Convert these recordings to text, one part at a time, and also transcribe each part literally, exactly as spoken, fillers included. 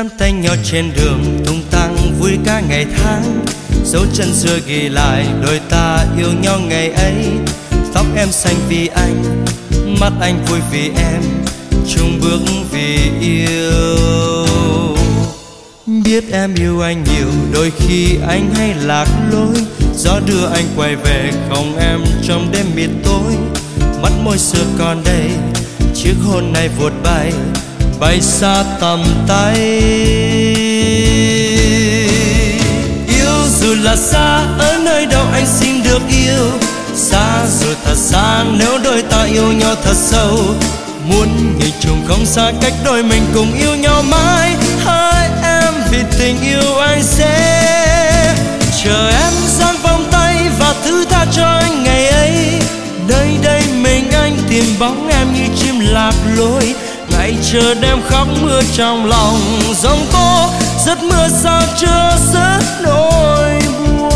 nắm tay nhau trên đường tung tăng vui cả ngày tháng, dấu chân xưa ghi lại đôi ta yêu nhau ngày ấy. Tóc em xanh vì anh, mắt anh vui vì em, chung bước vì yêu. Biết em yêu anh nhiều, đôi khi anh hay lạc lối, gió đưa anh quay về không em trong đêm mịt tối. Mắt môi xưa còn đây, chiếc hôn này vụt bay, bay xa tầm tay. Yêu dù là xa, ở nơi đâu anh xin được yêu. Xa dù thật xa, nếu đôi ta yêu nhau thật sâu. Muốn nhìn chung không xa, cách đôi mình cùng yêu nhau mãi. Hỡi em, vì tình yêu anh sẽ chờ em giang vòng tay và thứ tha cho anh ngày ấy. Nơi đây mình anh tìm bóng em như chim lạc lối, ngày chờ đêm khóc mưa trong lòng giông tố. Giấc mưa sao chưa dứt nỗi buồn.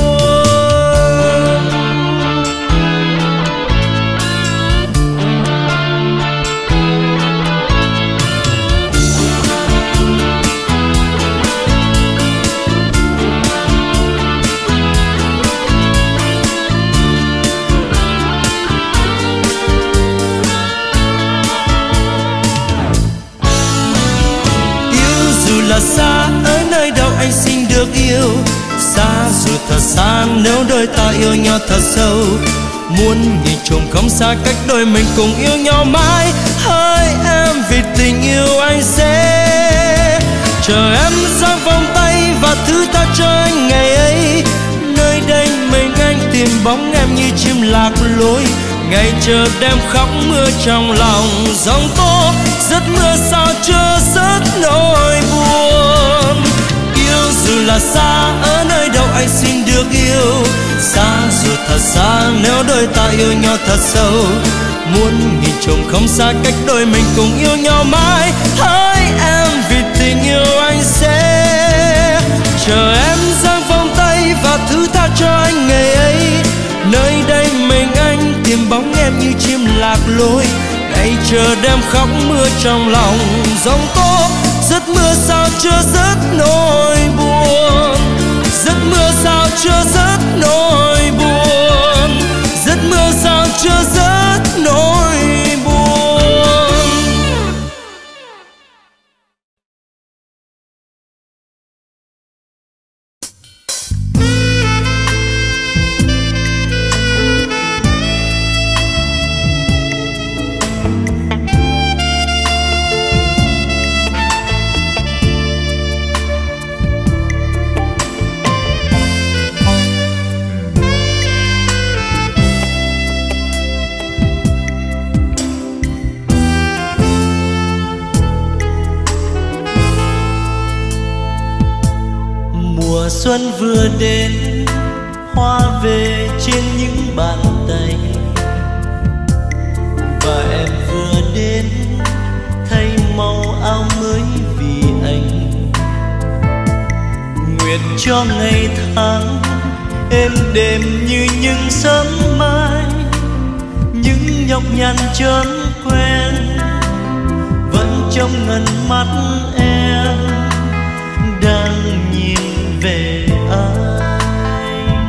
Là xa, ở nơi đâu anh xin được yêu. Xa dù thật xa, nếu đôi ta yêu nhau thật sâu. Muốn nhìn chung không xa, cách đôi mình cùng yêu nhau mãi. Hỡi em, vì tình yêu anh sẽ chờ em giang vòng tay và thứ tha cho anh ngày ấy. Nơi đây mình anh tìm bóng em như chim lạc lối, ngày chờ đêm khóc mưa trong lòng giông tố. Giấc mưa sao chưa dứt nỗi buồn. Yêu dù là xa, ở nơi đâu anh xin được yêu. Xa dù thật xa, nếu đôi ta yêu nhau thật sâu. Muốn nhìn chung không xa, cách đôi mình cùng yêu nhau mãi. Hỡi em, vì tình yêu anh sẽ chờ em giang vòng tay và thứ tha cho anh ngày ấy. Nơi đây mình anh tìm bóng em như chim lạc lối, ngày chờ đêm khóc mưa trong lòng giông tố. Giấc mưa sao chưa dứt nỗi buồn. Giấc mưa sao chưa dứt nỗi buồn. Giấc mưa sao chưa dứt nỗi buồn. Xuân vừa đến, hoa về trên những bàn tay. Và em vừa đến, thay màu áo mới vì anh. Nguyện cho ngày tháng êm đềm như những sớm mai. Những nhọc nhằn chớm quen vẫn trong ngần mắt em đang nhìn về anh.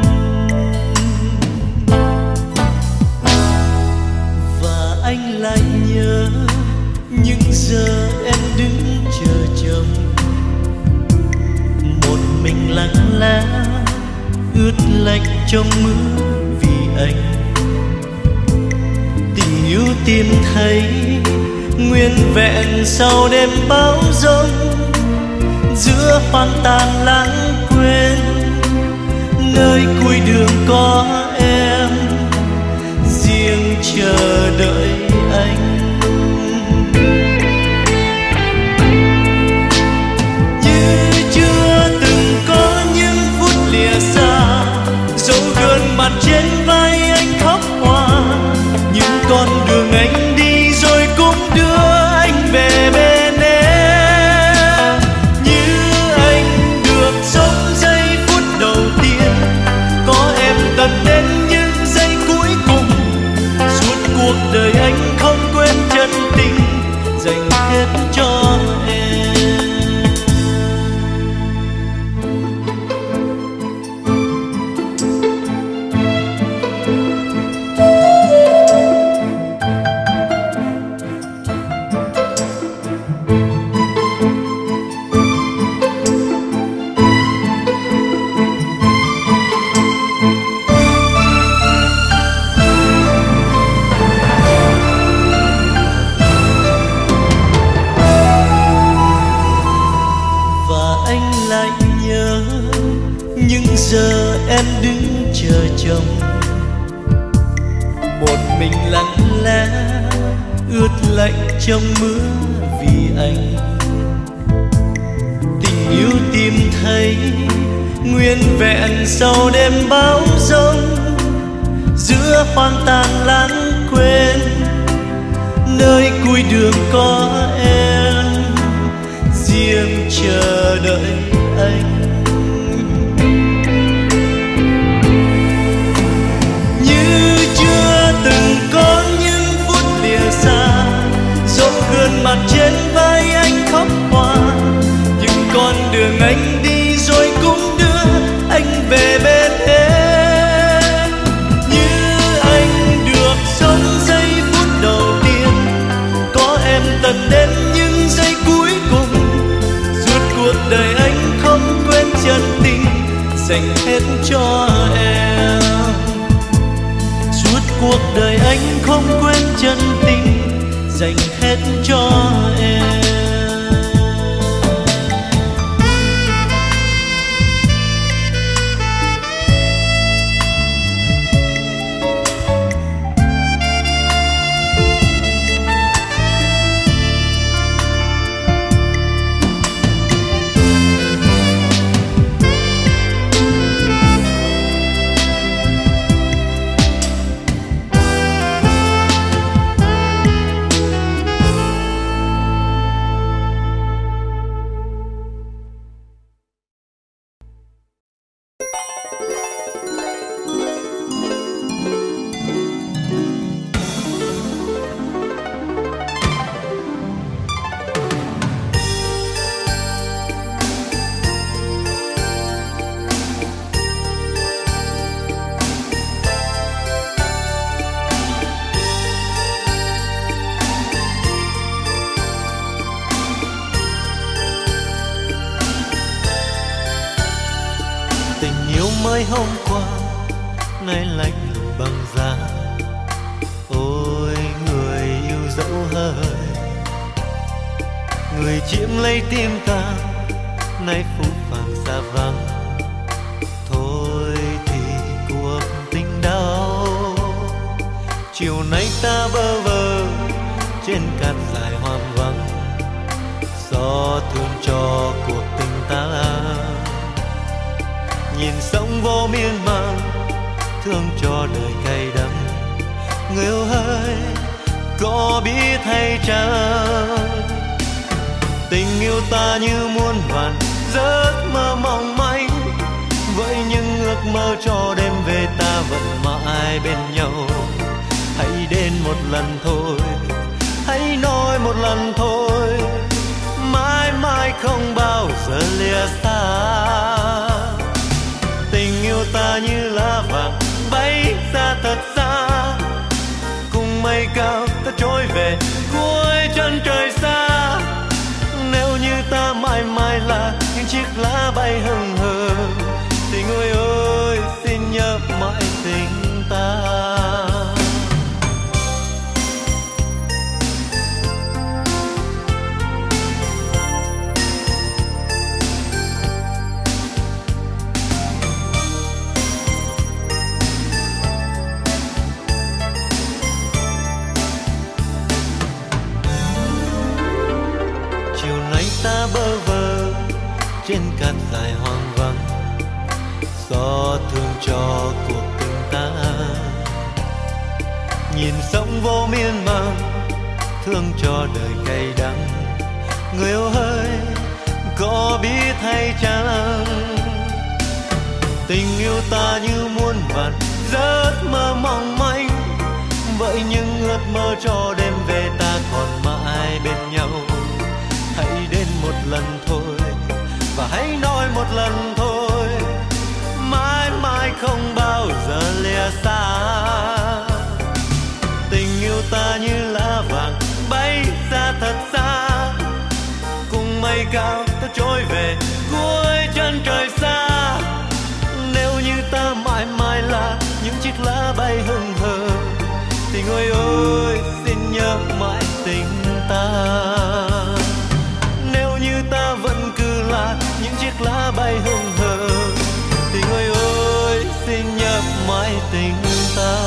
Và anh lại nhớ những giờ em đứng chờ chồng, một mình lặng lẽ ướt lạnh trong mưa vì anh. Tình yêu tìm thấy nguyên vẹn sau đêm bão giông, giữa hoang tàn lãng quên nơi cuối đường có em riêng chờ đợi anh. Như chưa từng có những phút lìa xa, dấu gương mặt trên vai anh khóc hoa. Những con đường anh đi rồi cũng đưa anh về bên em. Như anh được sống giây phút đầu tiên có em gần đây. giờ em đứng chờ chồng, một mình lặng lẽ ướt lạnh trong mưa vì anh. Tình yêu tìm thấy nguyên vẹn sau đêm bão giông, giữa hoang tàn lãng quên nơi cuối đường có em riêng chờ đợi anh. Như chưa từng có những phút lìa xa, dấu gương mặt trên vai anh khóc hoa, những con đường anh đi rồi cũng đưa anh về bên em. Như anh được sống giây phút đầu tiên, có em tận đến những giây cuối cùng. Suốt cuộc đời anh không quên chân tình dành hết cho em. Suốt cuộc đời anh không quên chân tình dành hết cho em. mới hôm qua nay lạnh lùng băng giá. Ôi người yêu dẫu hơi, người chiếm lấy tim ta nay phũ phàng xa vắng. Thôi thì cuộc tình đau, chiều nay ta bơ vơ trên cát dài hoang vắng. Gió thương cho cuộc tình ta, nhìn sóng vô miên man, thương cho đời cay đắng. Người ơi có biết hay chăng, tình yêu ta như muôn vàn giấc mơ mong manh. Vậy nhưng ước mơ cho đêm về ta vẫn mãi bên nhau. Hãy đến một lần thôi, hãy nói một lần thôi, mãi mãi không bao giờ lìa xa. Tình yêu ta như lá vàng bay ra thật xa, cùng mây cao ta trôi về cuối chân trời xa. Nếu như ta mãi mãi là những chiếc lá bay hừng hờ, thì người ơi xin nhớ mãi tình ta. Ta bơ vơ trên cát dài hoang vắng, gió thương cho cuộc tình ta. Nhìn sóng vô miên man, thương cho đời cay đắng. Người ơi có biết hay chăng, tình yêu ta như muôn vàn giấc mơ mong manh. Vậy nhưng ước mơ cho đêm về ta còn mãi bên nhau. Hãy đến một lần thôi và hãy nói một lần thôi, mãi mãi không bao giờ lìa xa. Tình yêu ta như lá vàng bay ra thật xa, cùng mây cao ta trôi về cuối chân trời xa. Nếu như ta mãi mãi là những chiếc lá bay hừng hờ, thì người ơi xin nhớ mãi tình ta. Nếu như ta vẫn cứ là những chiếc lá bay hừng hờ, thì người ơi ngập mãi tình ta.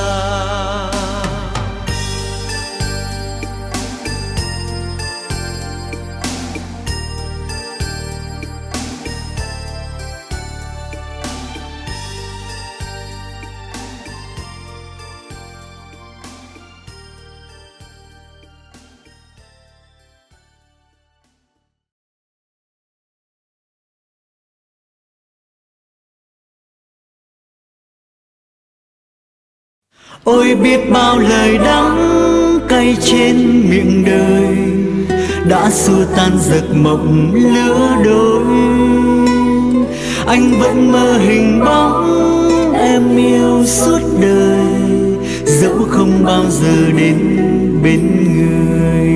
Ôi biết bao lời đắng cay trên miệng đời đã xua tan giấc mộng lứa đôi. Anh vẫn mơ hình bóng em yêu suốt đời, dẫu không bao giờ đến bên người.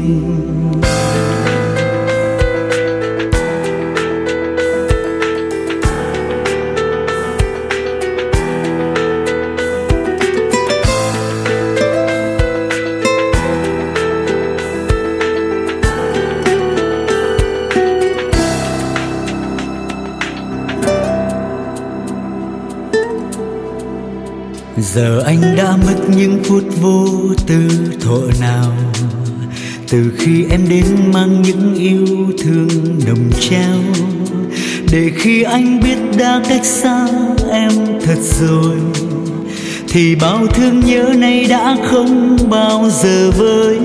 Giờ anh đã mất những phút vô tư thuở nào, từ khi em đến mang những yêu thương nồng trao. Để khi anh biết đã cách xa em thật rồi, thì bao thương nhớ này đã không bao giờ vơi.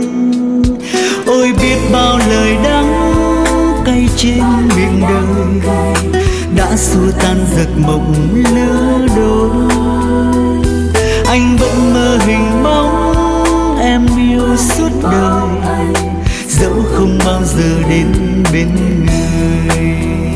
Ôi biết bao lời đắng cay trên miệng đời đã xua tan giấc mộng lứa đôi. Anh vẫn mơ hình bóng em yêu suốt đời, dẫu không bao giờ đến bên người.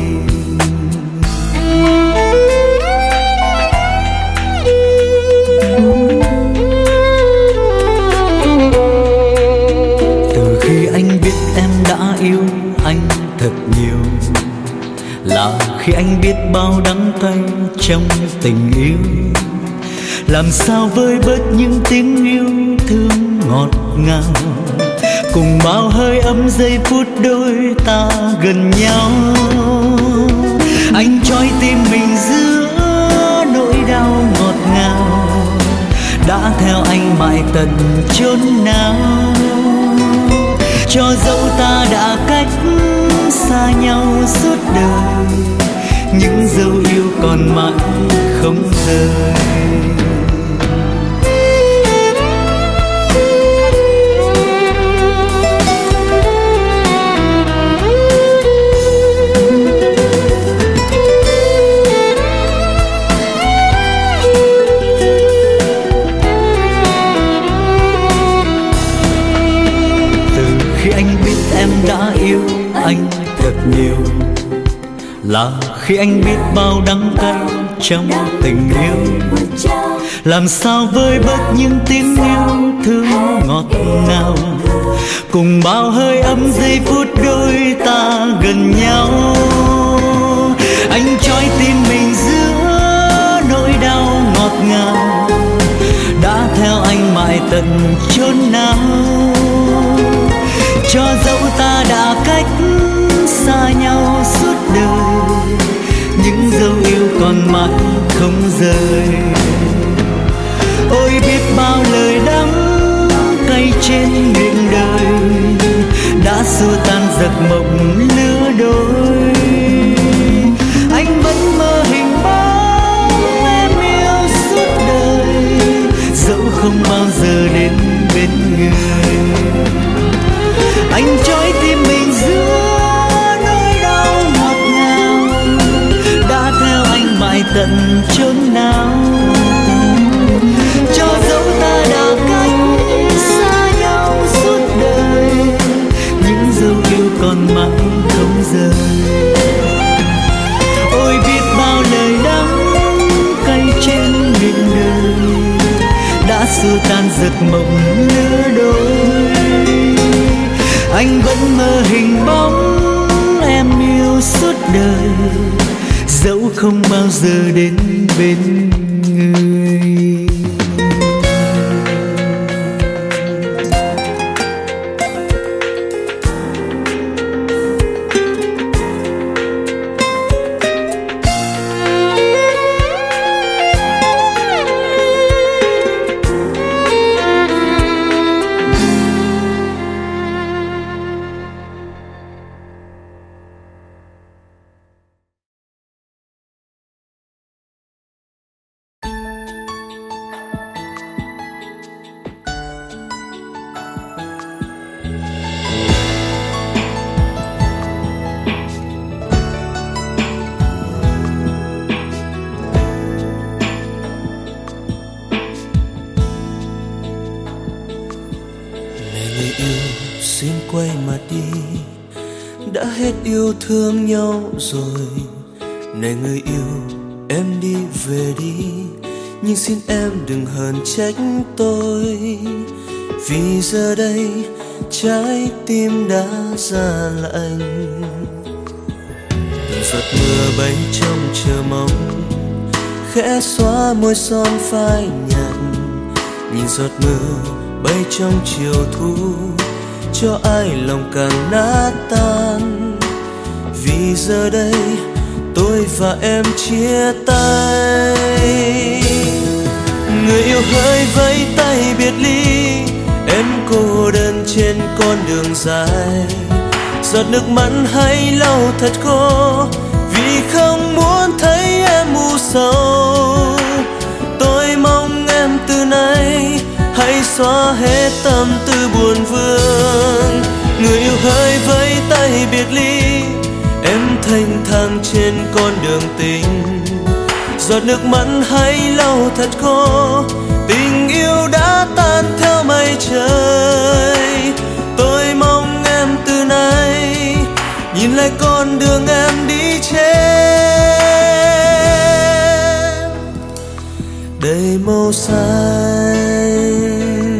Từ khi anh biết em đã yêu anh thật nhiều, là khi anh biết bao đắng cay trong tình yêu. Làm sao vơi bớt những tiếng yêu thương ngọt ngào, cùng bao hơi ấm giây phút đôi ta gần nhau. Anh trói tim mình giữa nỗi đau ngọt ngào, đã theo anh mãi tận chốn nào. Cho dẫu ta đã cách xa nhau suốt đời, những dấu yêu còn mãi không rời. Đã yêu anh thật nhiều, là khi anh biết bao đắng cay trong tình yêu. Làm sao vơi bớt những tiếng yêu thương ngọt ngào, cùng bao hơi ấm giây phút đôi ta gần nhau. Anh trói tim mình giữa nỗi đau ngọt ngào, đã theo anh mãi tận chốn nào. Cho dẫu ta đã cách xa nhau suốt đời, những dấu yêu còn mãi không rời. Ôi biết bao lời đắng cay trên miệng đời đã xua tan giấc mộng lứa đôi. Anh vẫn mơ hình bóng em yêu suốt đời, dẫu không bao giờ đến bên người. Anh trói tim mình giữa nỗi đau ngọt ngào, đã theo anh mãi tận chốn nào. Cho dẫu ta đã cách xa nhau suốt đời, những dấu yêu còn mãi không rời. Ôi biết bao lời đắng cay trên miệng đời đã xua tan giấc mộng lứa đôi. Anh vẫn mơ hình bóng em yêu suốt đời, dẫu không bao giờ đến bên người. quay mặt đi. Đã hết yêu thương nhau rồi, này người yêu em đi về đi. Nhưng xin em đừng hờn trách tôi, vì giờ đây trái tim đã ra lạnh. Từng giọt mưa bay trong chờ mong, khẽ xóa môi son phai nhạt. Nhìn giọt mưa bay trong chiều thu, cho ai lòng càng nát tan. Vì giờ đây tôi và em chia tay. Người yêu hỡi vẫy tay biệt ly, em cô đơn trên con đường dài. Giọt nước mắt hãy lau thật khô, vì không muốn thấy em u sầu. Tôi mong em từ nay hãy xóa hết tâm tư buồn vương. Người yêu hỡi vẫy tay biệt ly, em thanh thang trên con đường tình. Giọt nước mắt hãy lau thật khô, tình yêu đã tan theo mây trời. Tôi mong em từ nay nhìn lại con đường em đi trên đầy màu xanh.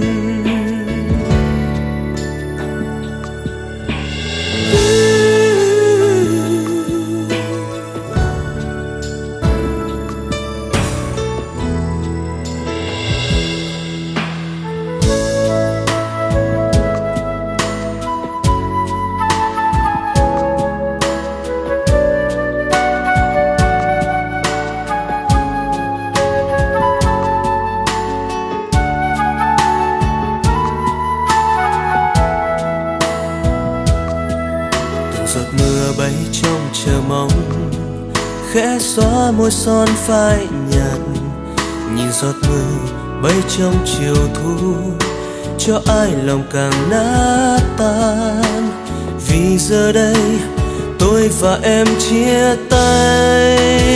Khẽ xóa môi son phai nhạt. Nhìn giọt mưa bay trong chiều thu, cho ai lòng càng nát tan. Vì giờ đây tôi và em chia tay.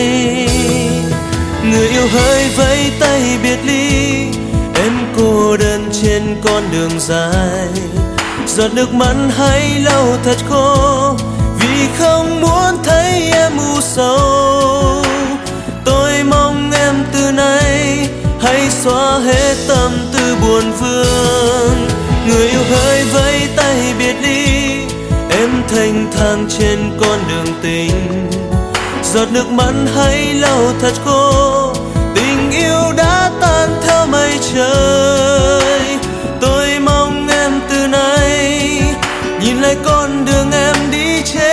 Người yêu hỡi vẫy tay biệt ly, em cô đơn trên con đường dài. Giọt nước mắt hãy lau thật khô, vì không muốn thấy em u sầu. Tôi mong em từ nay hãy xóa hết tâm tư buồn vương. Người yêu hỡi vẫy tay biệt ly, em thanh thang trên con đường tình. Giọt nước mắt hãy lau thật khô, tình yêu đã tan theo mây trời. Tôi mong em từ nay nhìn lại con đường em đi trên.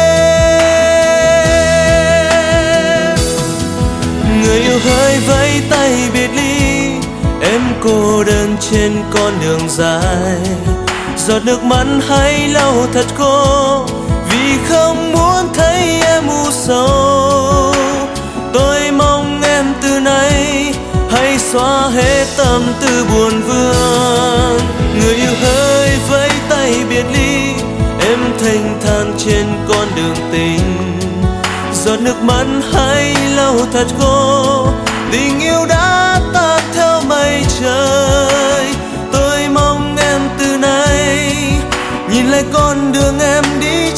Người yêu hỡi vẫy tay biệt ly, em cô đơn trên con đường dài. Giọt nước mắt hãy lau thật khô, vì không muốn thấy em u sầu. Tôi mong em từ nay hãy xóa hết tâm tư buồn vương. Người yêu hỡi vẫy tay biệt ly, em thanh thang trên con đường tình. Giọt nước mắt hãy lau thật khô, tình yêu đã tan theo mây trời. Tôi mong em từ nay nhìn lại con đường em đi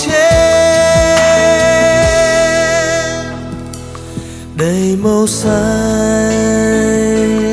trên đầy màu xanh.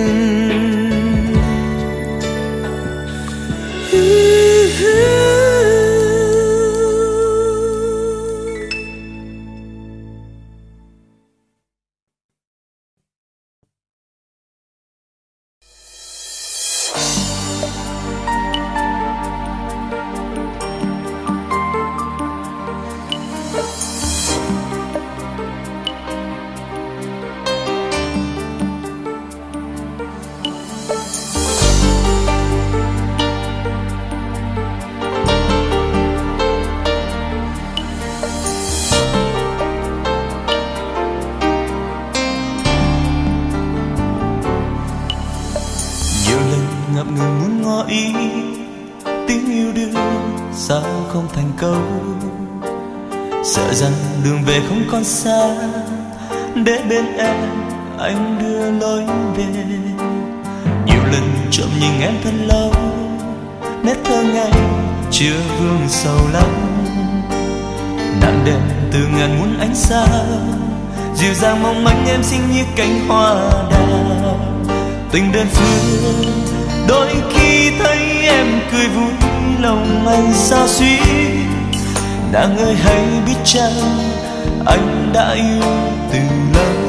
ngập ngừng muốn ngỏ ý, tiếng yêu đương sao không thành câu. Sợ rằng đường về không còn xa, để bên em anh đưa lối về. Nhiều lần trộm nhìn em thật lâu, nét thơ ngây chưa vương sầu lắm. Nắng đêm từ ngàn muôn ánh sao, dịu dàng mong manh em xinh như cánh hoa đào. Tình đơn phương đôi khi thấy em cười vui, lòng anh sao xuyến. Nàng ơi hãy biết chăng anh đã yêu từ lâu.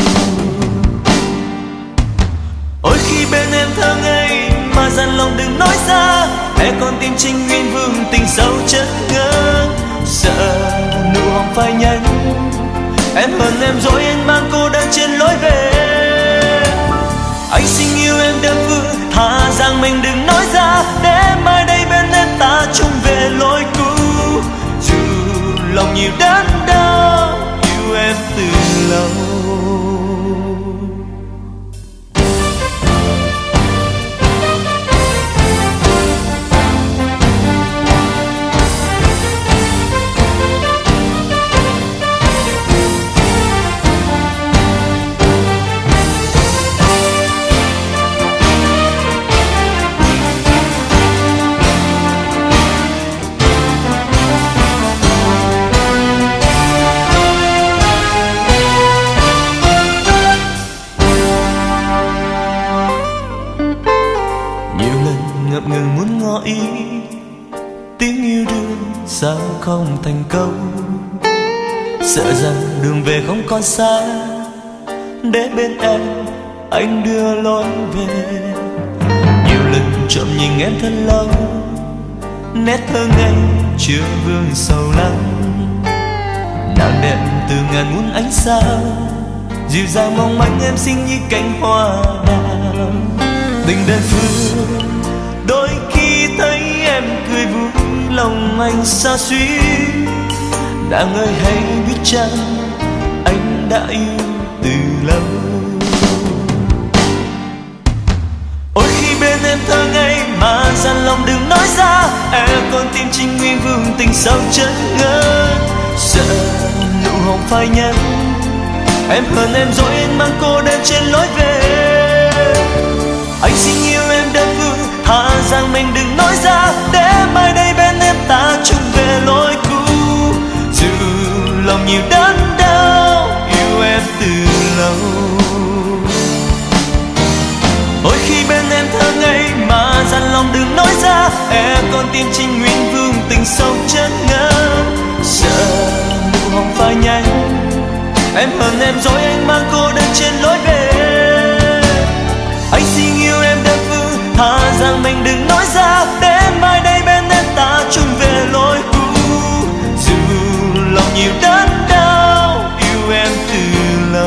Ôi khi bên em thơ ngây mà dằn lòng đừng nói ra, e con tim trinh nguyên vương tình sâu chất ngỡ. Sợ nụ hồng phai nhanh, em hơn em rồi anh mang cô đơn trên lối về. Anh xin yêu em đơn phương, thà rằng mình đừng nói ra, để mai đây bên em ta chung về lối cũ. Dù lòng nhiều đớn đau, yêu em từ lâu. Ngừng muốn ngỏ ý, tiếng yêu đương sao không thành công. Sợ rằng đường về không còn xa, để bên em anh đưa lối về. Nhiều lần trộm nhìn em thật lâu, nét thơ ngây chưa vương sầu lắm. Nàng đẹp từ ngàn muôn ánh sao, dịu dàng mong manh em xinh như cánh hoa đào. Tình đơn phương đôi khi thấy em cười vui, lòng anh xa xuyến. Nàng ơi hãy biết chăng anh đã yêu từ lâu. Ôi khi bên em thơ ngây mà dằn lòng đừng nói ra, e con tim trinh nguyên vương tình sâu chất ngỡ. Sợ nụ hồng phai nhanh, em hơn em rồi anh mang cô đơn trên lối về. Anh xin yêu em đơn phương, thà rằng mình đừng nói ra, để mai đây bên em ta chung về lối cũ. Dù lòng nhiều đớn đau, yêu em từ lâu. Ôi khi bên em thơ ngây mà dằn lòng đừng nói ra, e con tim trinh nguyên vương tình sâu chất ngỡ. Sợ nụ hồng phai nhanh, em hơn em rồi anh mang cô đơn trên lối về. Anh xin yêu em đơn phương, thà rằng mình đừng nói ra, để mai đây bên em ta chung về lối cũ. Dù lòng nhiều đớn đau, yêu em từ lâu.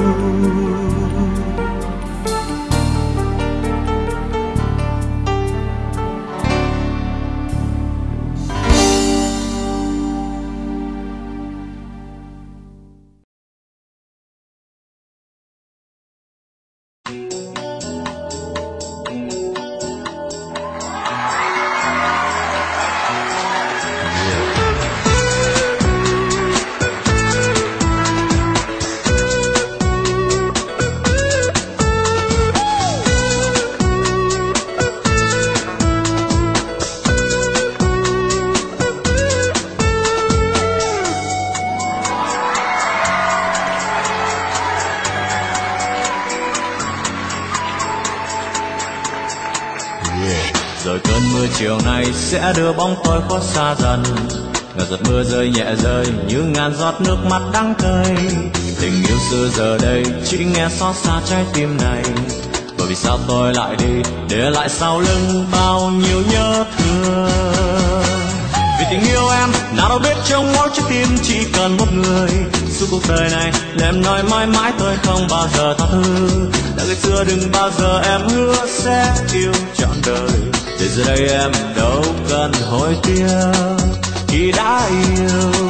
Rồi cơn mưa chiều nay sẽ đưa bóng tôi khuất xa dần. Ngàn giọt mưa rơi nhẹ rơi như ngàn giọt nước mắt đắng cay. Tình yêu xưa giờ đây chỉ nghe xót xa trái tim này. Bởi vì sao tôi lại đi, để lại sau lưng bao nhiêu nhớ thương. Vì tình yêu em, nào đâu biết trong mỗi trái tim chỉ cần một người. Suốt cuộc đời này, để em nói mãi mãi tôi không bao giờ tha thứ. Đã ngày xưa đừng bao giờ em hứa sẽ yêu trọn đời. Để giờ đây em đâu cần hối tiếc khi đã yêu.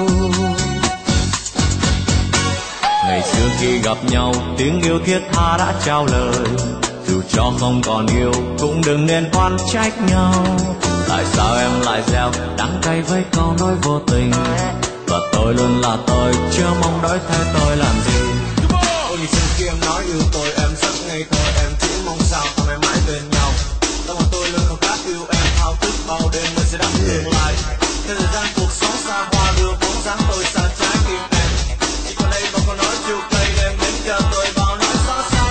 Ngày xưa khi gặp nhau, tiếng yêu thiết tha đã trao lời. Dù cho không còn yêu, cũng đừng nên oán trách nhau. Tại sao em lại gieo đắng cay với câu nói vô tình? Và tôi luôn là tôi, chưa mong đổi thay tôi làm gì. Ôi ngày xưa khi em nói yêu tôi, em rất ngây thơ. Em chỉ mong sao ta mãi mãi bên nhau. Tâm hồn tôi luôn không khác yêu em. hào thức bao đêm mới sẽ đắm tương lai. Theo thời gian cuộc sống xa hoa đưa bóng dáng tôi xa trái tim em. Chỉ còn đây và còn nói chiều cây đêm đến chờ tôi bao nói xa xa.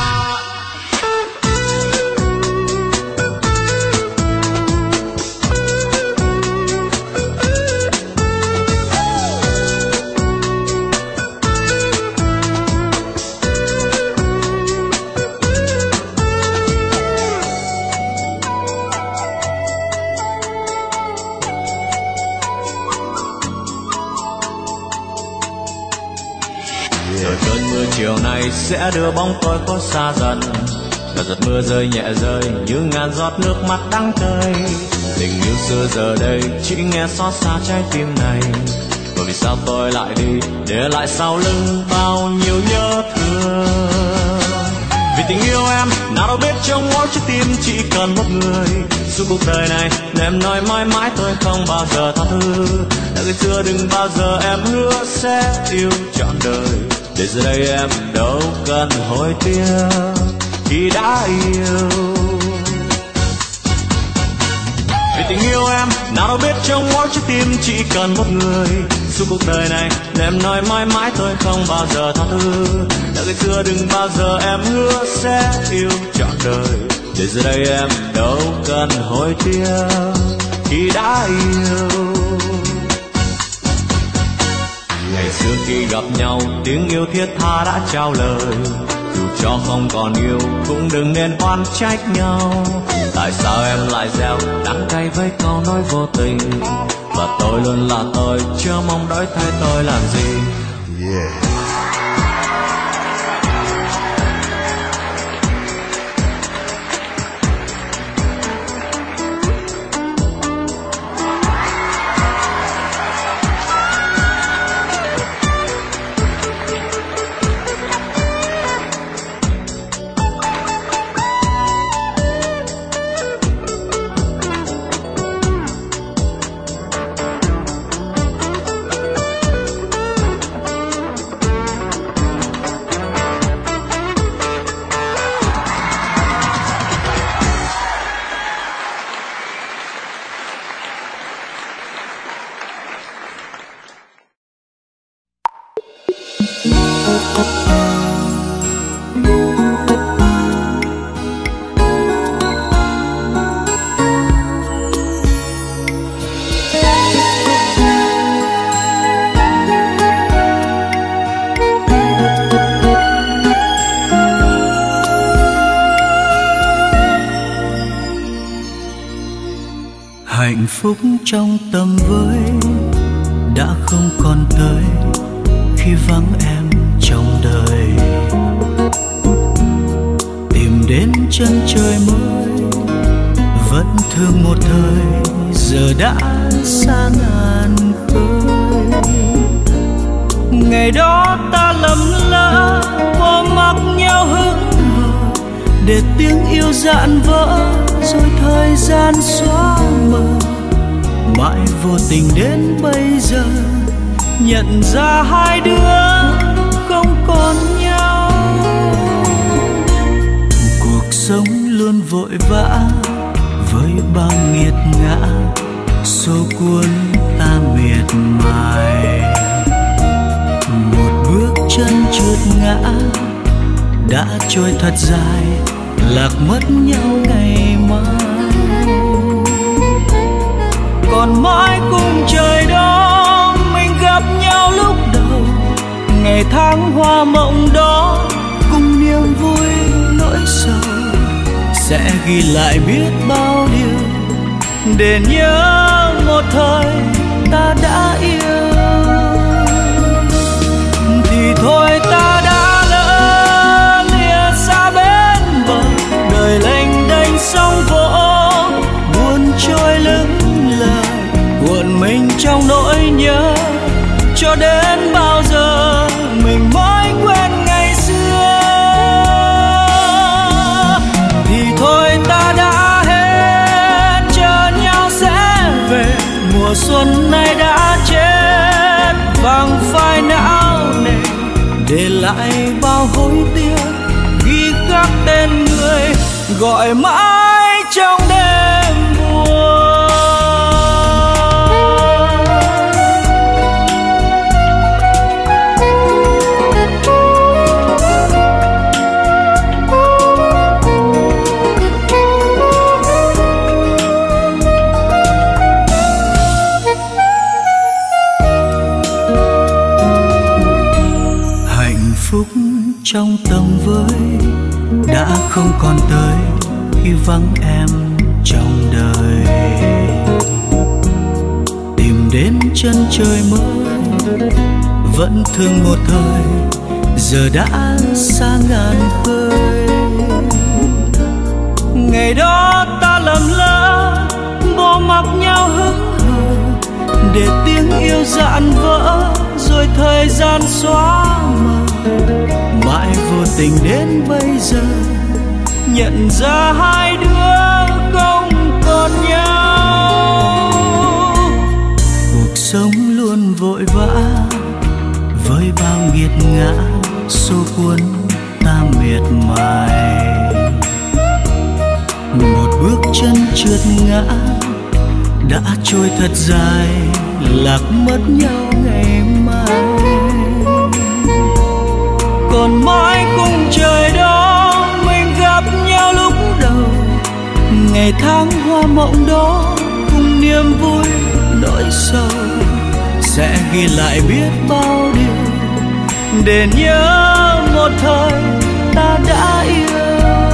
Rồi cơn mưa chiều nay sẽ đưa bóng tôi có xa dần. Và giọt mưa rơi nhẹ rơi như ngàn giọt nước mắt đắng cay. Tình yêu xưa giờ đây chỉ nghe xót xa trái tim này. Và vì sao tôi lại đi để lại sau lưng bao nhiêu nhớ thương. Vì tình yêu em nào đâu biết trong mỗi trái tim chỉ cần một người. Suốt cuộc đời này nên em nói mãi mãi tôi không bao giờ tha thứ. Đã ngày xưa đừng bao giờ em hứa sẽ yêu trọn đời. Để giờ đây em đâu cần hối tiếc khi đã yêu. Vì tình yêu em nào đâu biết trong mỗi trái tim chỉ cần một người. Suốt cuộc đời này nên em nói mãi mãi tôi không bao giờ tha thứ. Đã ngày xưa đừng bao giờ em hứa sẽ yêu trọn đời. Để giờ đây em đâu cần hối tiếc khi đã yêu. Ngày xưa khi gặp nhau tiếng yêu thiết tha đã trao lời. Dù cho không còn yêu cũng đừng nên oán trách nhau. Tại sao em lại gieo đắng cay với câu nói vô tình. Và tôi luôn là tôi chưa mong đổi thay tôi làm gì. Yeah. Hạnh phúc trong tầm với đã không còn tới khi vắng em trong đời. Tìm đến chân trời mới vẫn thương một thời, giờ đã xa ngàn khơi. Ngày đó ta lầm lỡ bỏ mặc nhau hững hờ, để tiếng yêu dạn vỡ rồi thời gian xóa mờ. Mãi vô tình đến bây giờ nhận ra hai đứa không còn nhau. Cuộc sống luôn vội vã với bao nghiệt ngã, số cuốn ta miệt mài. Một bước chân trượt ngã đã trôi thật dài, lạc mất nhau ngày mai. Còn mãi cùng trời đó mình gặp nhau lúc đầu, ngày tháng hoa mộng đó cùng niềm vui nỗi sầu. Sẽ ghi lại biết bao điều để nhớ một thời ta đã yêu. Thì thôi ta đã lỡ lìa xa bên bờ, đời lênh đênh sóng vỗ buồn trôi lững lờ, cuộn mình trong nỗi nhớ. Cho đến bao giờ mình mới quên ngày xưa. Thì thôi ta đã hết, chờ nhau sẽ về. Mùa xuân này đã chết, vàng phai não nề, để lại bao hối tiếc, ghi khắc tên người gọi mãi trong đêm buồn. trong tầm với đã không còn tới khi vắng em trong đời. Tìm đến chân trời mới vẫn thương một thời, giờ đã xa ngàn khơi. Ngày đó ta lầm lỡ bỏ mặc nhau hững hờ, để tiếng yêu dạn vỡ rồi thời gian xóa mờ. Mãi vô tình đến bây giờ nhận ra hai đứa không còn nhau. Cuộc sống luôn vội vã với bao nghiệt ngã, số cuốn ta miệt mài. Một bước chân trượt ngã đã trôi thật dài, lạc mất nhau ngày mai. Còn mãi cùng trời đó mình gặp nhau lúc đầu, ngày tháng hoa mộng đó cùng niềm vui nỗi sầu, sẽ ghi lại biết bao điều để nhớ một thời ta đã yêu.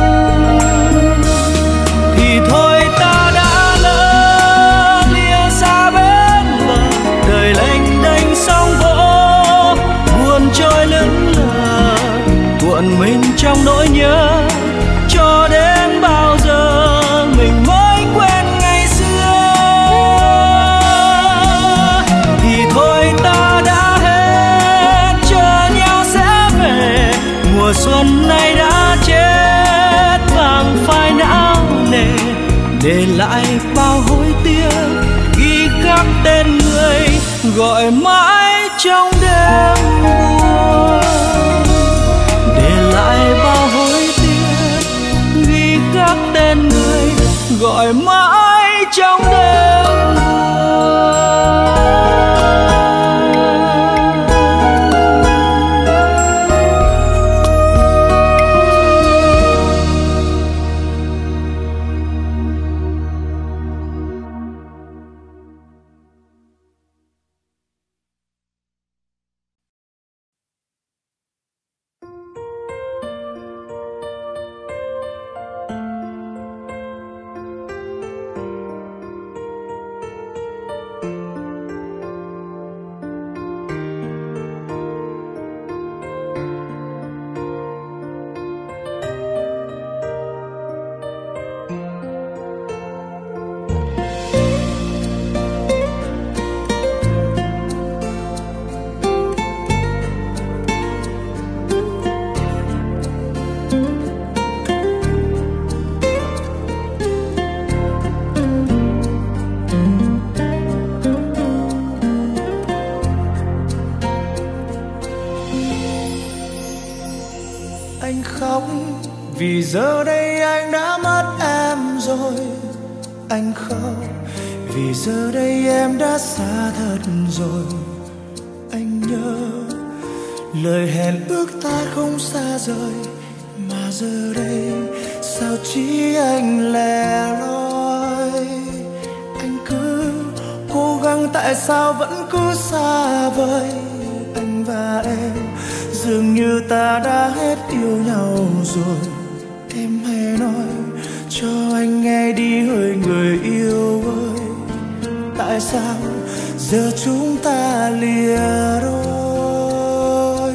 Thì thôi ta đã lỡ lìa xa bên bờ, đời lênh đênh sóng vỗ buồn trôi lững lờ, cuộn mình trong nỗi nhớ cho đến bao giờ mình mới quên ngày xưa. Thì thôi ta đã hết, chờ nhau sẽ về, mùa xuân này đã chết vàng phai não nề, để lại bao hối tiếc ghi khắc tên người gọi mãi trong đêm buồn. Để lại bao hối tiếc ghi khắc tên người gọi mãi trong đêm buồn. Anh khóc vì giờ đây anh đã mất em rồi. Anh khóc vì giờ đây em đã xa thật rồi. Anh nhớ lời hẹn ước ta không xa rời, mà giờ đây sao chỉ anh lẻ loi. Anh cứ cố gắng tại sao vẫn cứ xa vời. Anh và em dường như ta đã hết yêu nhau rồi. Em hãy nói cho anh nghe đi hỡi người yêu ơi, tại sao giờ chúng ta lìa đôi?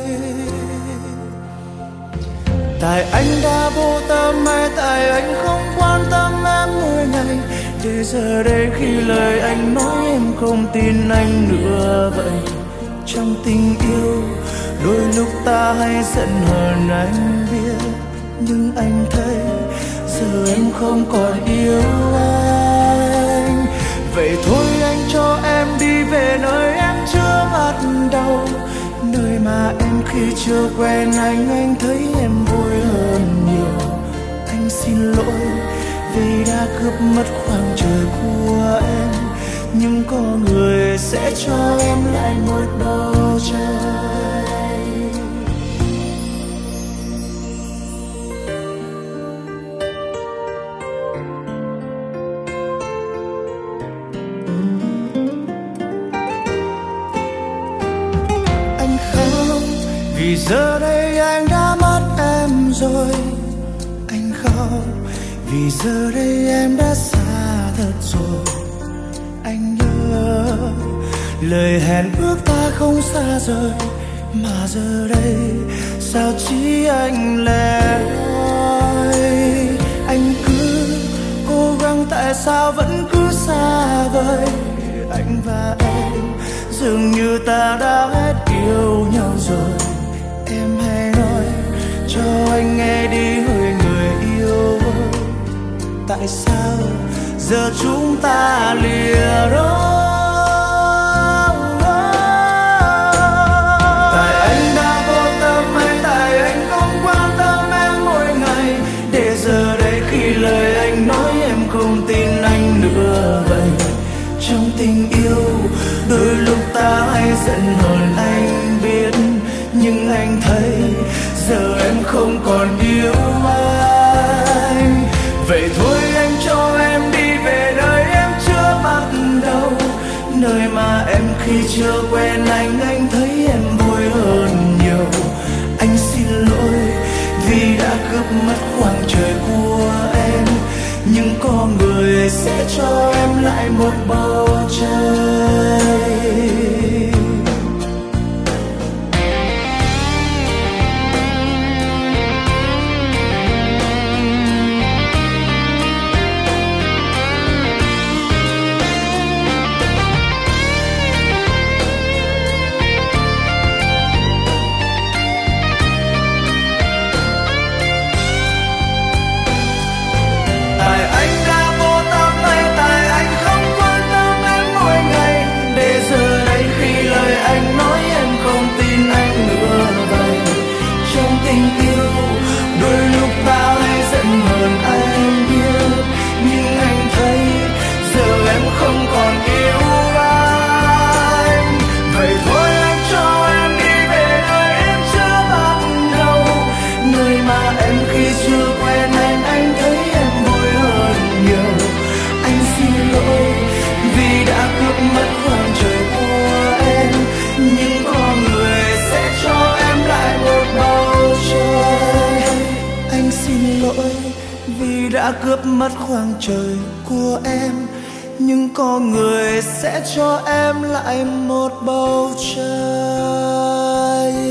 Tại anh đã vô tâm hay tại anh không quan tâm em mỗi ngày, để giờ đây khi lời anh nói em không tin anh nữa vậy? Trong tình yêu đôi lúc ta hay giận hờn anh biết, nhưng anh thấy giờ em không còn yêu anh. Vậy thôi anh cho em đi về nơi em chưa bắt đầu, nơi mà em khi chưa quen anh, anh thấy em vui hơn nhiều. Anh xin lỗi vì đã cướp mất khoảng trời của em, nhưng có người sẽ cho em lại một bầu trời. Anh khóc vì giờ đây anh đã mất rồi anh khóc, vì giờ đây em đã xa thật rồi. Anh nhớ lời hẹn ước ta không xa rời, mà giờ đây sao chỉ anh lẻ loi. Anh cứ cố gắng, tại sao vẫn cứ xa vời. Anh và em dường như ta đã hết yêu nhau rồi. Em hãy nói cho anh nghe đi hỡi người yêu, tại sao giờ chúng ta lìa đôi. Tại anh đã vô tâm hay tại anh không quan tâm em mỗi ngày, để giờ đây khi lời anh nói em không tin anh nữa vậy. Trong tình yêu đôi lúc ta hay giận hờn anh biết, nhưng anh thấy giờ em không còn yêu anh. Vậy thôi anh cho em đi về nơi em chưa bắt đầu, nơi mà em khi chưa quen anh, anh thấy em vui hơn nhiều. Anh xin lỗi vì đã cướp mất khoảng trời của em, nhưng có người sẽ cho em lại một bầu trời. Đã cướp mất khoảng trời của em, nhưng có người sẽ cho em lại một bầu trời.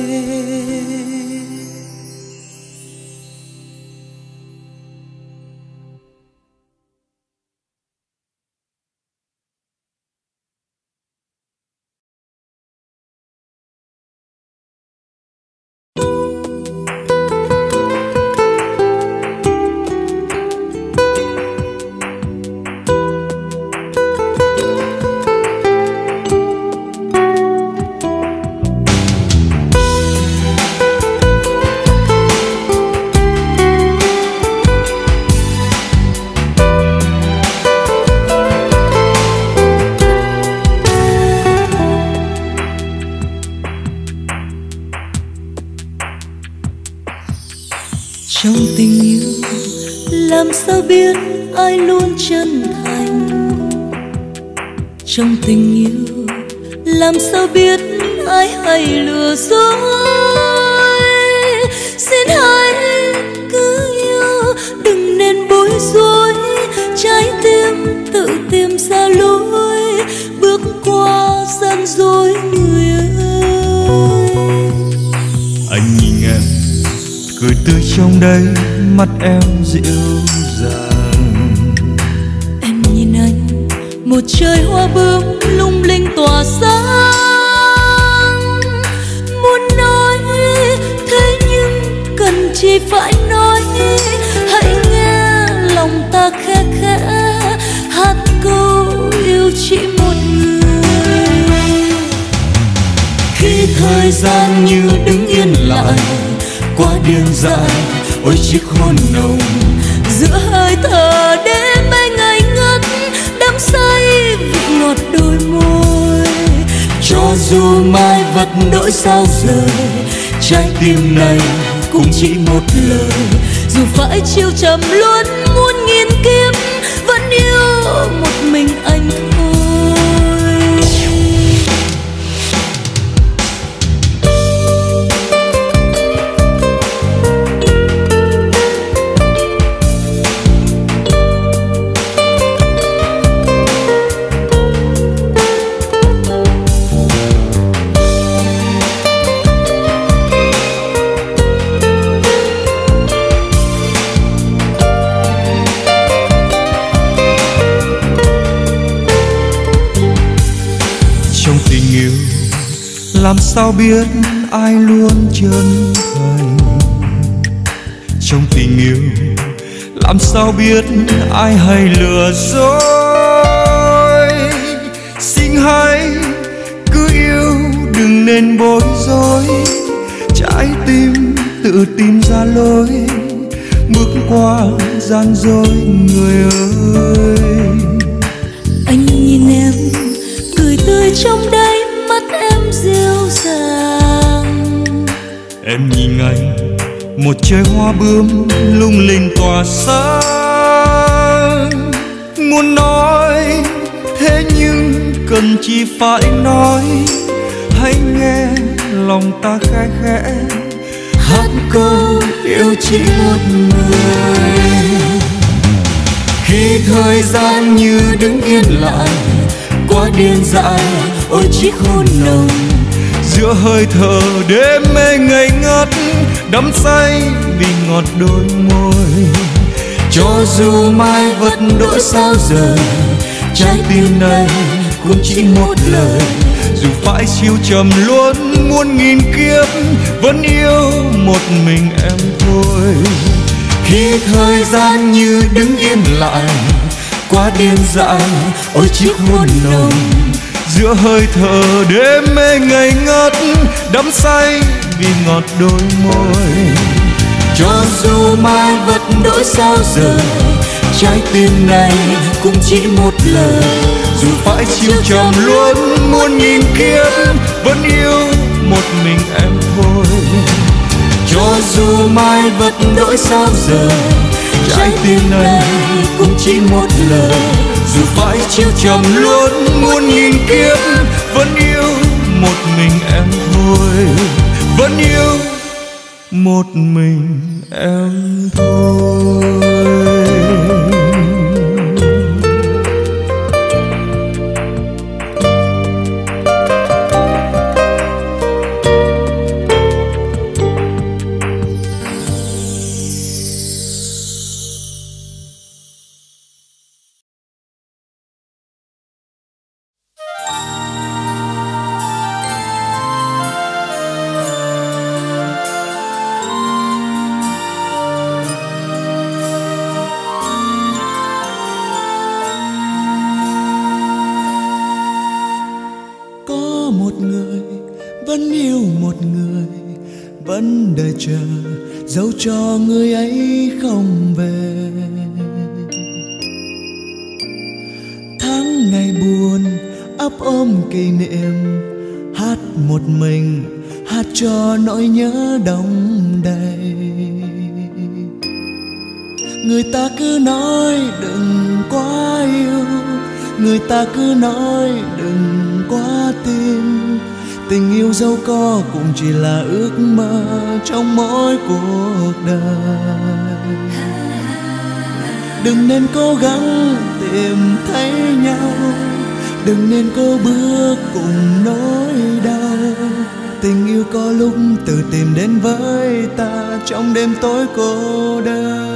Trong tình yêu làm sao biết ai luôn chân thành, trong tình yêu làm sao biết ai hay lừa dối. Xin hãy cứ yêu, đừng nên bối rối, trái tim tự tìm ra lối, bước qua gian dối người ơi. Anh nhìn em cười tươi trong đấy, mắt em dịu dàng. Em nhìn anh, một trời hoa bướm lung linh tỏa sáng. Muốn nói thế nhưng cần chi phải nói, hãy nghe lòng ta khẽ khẽ hát câu yêu chỉ một người. Khi thời gian như đứng yên lại, quá điên dại, ôi chiếc hôn nồng giữa hơi thở đêm anh ngây ngất, đắm say vị ngọt đôi môi. Cho dù mai vật đổi sao rời, trái tim này cũng chỉ một lời. Dù phải chiêu trầm luôn muôn nghìn kiếp, vẫn yêu một mình anh thôi. làm sao biết ai luôn chân thành trong tình yêu, làm sao biết ai hay lừa dối. Xin hãy cứ yêu đừng nên bối rối, trái tim tự tìm ra lối, bước qua gian dối người ơi. Anh nhìn em cười tươi trong đáy mắt em dịu dàng. Em nhìn anh một trời hoa bướm lung linh tỏa sáng. Muốn nói thế nhưng cần chỉ phải nói, hãy nghe lòng ta khẽ khẽ hát câu yêu chỉ một người. Khi thời gian như đứng yên lại, quá điên dại ôi chiếc hôn nồng, giữa hơi thở đêm mê ngây ngất, đắm say vì ngọt đôi môi. Cho dù mai vật đổi sao rời, trái tim này cũng chỉ một lời. Dù phải siêu trầm luôn muôn nghìn kiếp, vẫn yêu một mình em thôi. Khi thời gian như đứng yên lại, quá điên dại ôi chiếc hôn nồng, giữa hơi thở đêm mê ngây ngất, đắm say vì ngọt đôi môi. Cho dù mai vật đổi sao rời, trái tim này cũng chỉ một lời. Dù phải chiều trầm luôn muôn nghìn kiếp, vẫn yêu một mình em thôi. Cho dù mai vật đổi sao rời, trái tim này cũng chỉ một lời. Dù phải chiều trầm luôn muôn nghìn kiếp, vẫn yêu một mình em thôi. Vẫn yêu một mình em thôi. Chờ dẫu cho người ấy không về. Tháng ngày buồn ấp ôm kỷ niệm, hát một mình hát cho nỗi nhớ đong đầy. Người ta cứ nói đừng quá yêu, người ta cứ nói đừng quá tin. Tình yêu dẫu có cũng chỉ là ước mơ trong mỗi cuộc đời. Đừng nên cố gắng tìm thấy nhau, đừng nên cố bước cùng nỗi đau. Tình yêu có lúc tự tìm đến với ta trong đêm tối cô đơn.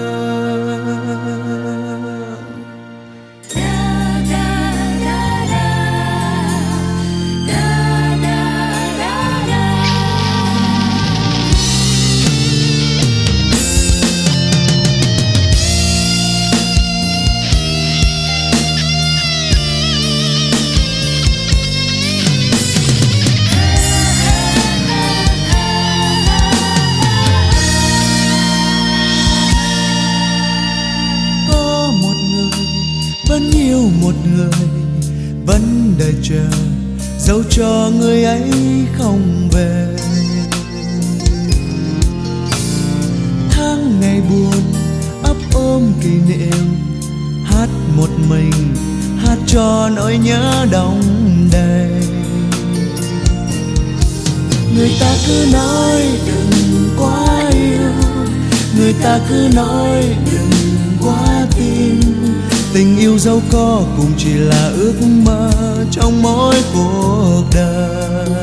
Vẫn yêu một người, vẫn đợi chờ dẫu cho người ấy không về. Tháng ngày buồn ấp ôm kỷ niệm, hát một mình hát cho nỗi nhớ đong đầy. Người ta cứ nói đừng quá yêu, người ta cứ nói đừng quá tin. Tình yêu dẫu có cũng chỉ là ước mơ trong mỗi cuộc đời.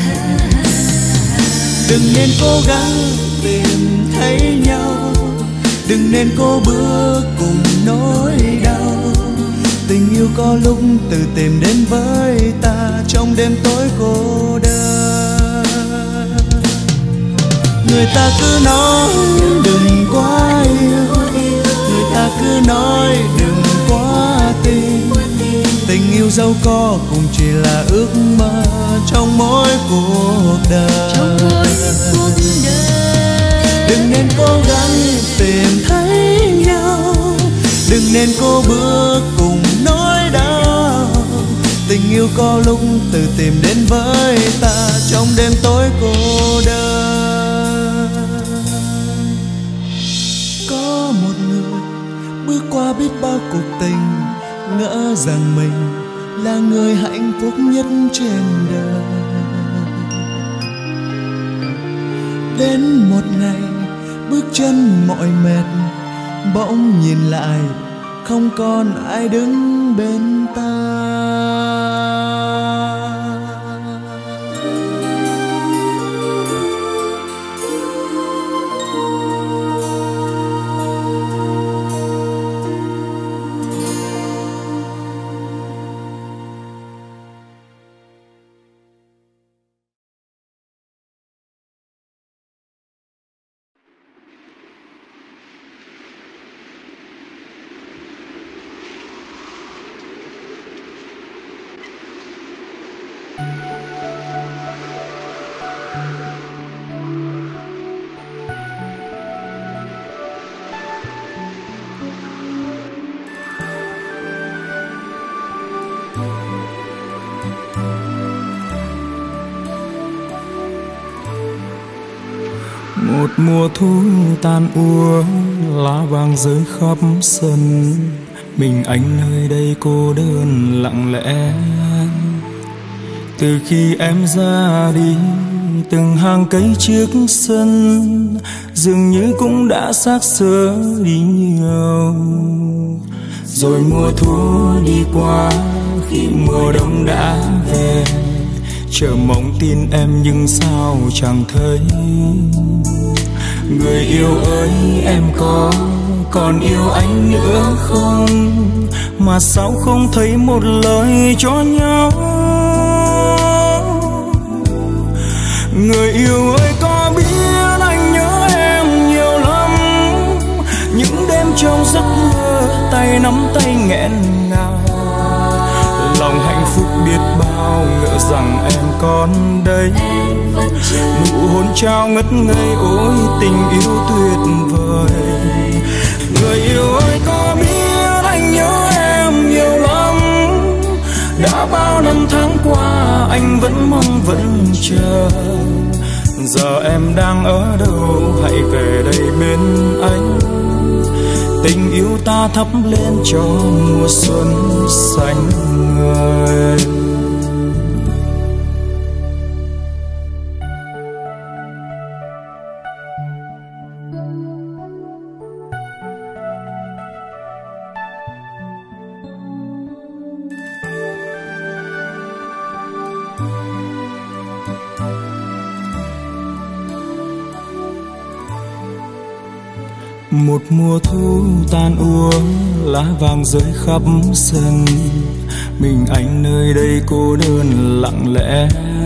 Đừng nên cố gắng tìm thấy nhau, đừng nên cố bước cùng nỗi đau. Tình yêu có lúc tự tìm đến với ta trong đêm tối cô đơn. Người ta cứ nói đừng quá yêu, người ta cứ nói đừng quá tin. Tình yêu dẫu có cũng chỉ là ước mơ trong mỗi cuộc đời. Đừng nên cố gắng tìm thấy nhau, đừng nên cố bước cùng nỗi đau. Tình yêu có lúc tự tìm đến với ta trong đêm tối cô đơn. Có một người bước qua biết bao cuộc tình, ngỡ rằng mình là người hạnh phúc nhất trên đời. Đến một ngày bước chân mỏi mệt, bỗng nhìn lại không còn ai đứng bên ta. Một mùa thu tan úa, lá vàng rơi khắp sân. Mình anh nơi đây cô đơn lặng lẽ. Từ khi em ra đi, từng hàng cây trước sân dường như cũng đã xác xơ đi nhiều. Rồi mùa thu đi qua, khi mùa đông đã về, chờ mong tin em nhưng sao chẳng thấy. Người yêu ơi em có còn yêu anh nữa không, mà sao không thấy một lời cho nhau. Người yêu ơi có biết anh nhớ em nhiều lắm, những đêm trong giấc mơ tay nắm tay nghẹn ngào. Lòng hạnh phúc biết bao, ngỡ rằng em còn đây. Nụ hôn trao ngất ngây, ôi tình yêu tuyệt vời. Người yêu ơi có biết anh nhớ em nhiều lắm, đã bao năm tháng qua anh vẫn mong vẫn chờ. Giờ em đang ở đâu, hãy về đây bên anh. Tình yêu ta thắp lên cho mùa xuân xanh ngời. Một mùa thu tan úa, lá vàng rơi khắp sân. Mình anh nơi đây cô đơn lặng lẽ.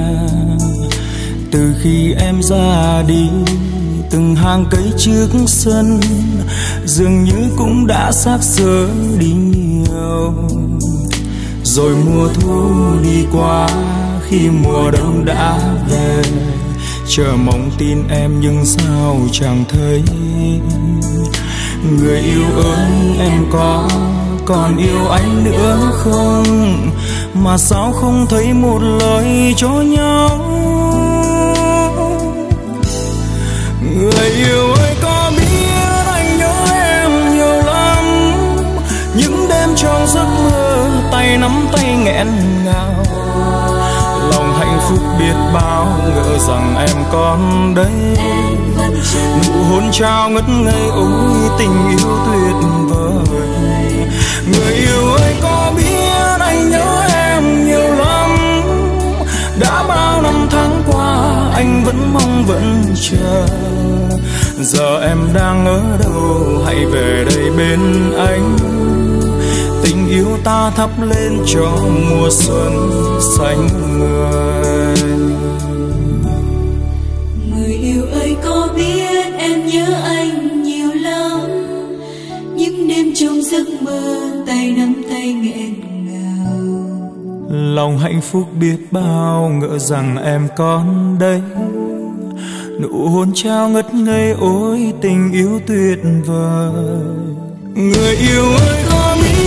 Từ khi em ra đi, từng hàng cây trước sân dường như cũng đã xác xơ đi nhiều. Rồi mùa thu đi qua, khi mùa đông đã về, chờ mong tin em nhưng sao chẳng thấy. Người yêu ơi em có còn yêu anh nữa không, mà sao không thấy một lời cho nhau. Người yêu ơi có biết anh nhớ em nhiều lắm, những đêm trong giấc mơ tay nắm tay nghẹn ngào. Lòng hạnh phúc biết bao, ngỡ rằng em còn đây. Nụ hôn trao ngất ngây, ôi tình yêu tuyệt vời. Người yêu ơi có biết anh nhớ em nhiều lắm, đã bao năm tháng qua anh vẫn mong vẫn chờ. Giờ em đang ở đâu, hãy về đây bên anh. Tình yêu ta thắp lên cho mùa xuân xanh ngời. Người yêu ơi có biết giấc mơ tay nắm tay nghẹn ngào. Lòng hạnh phúc biết bao, ngỡ rằng em còn đây. Nụ hôn trao ngất ngây, ôi tình yêu tuyệt vời. Người yêu ơi có biết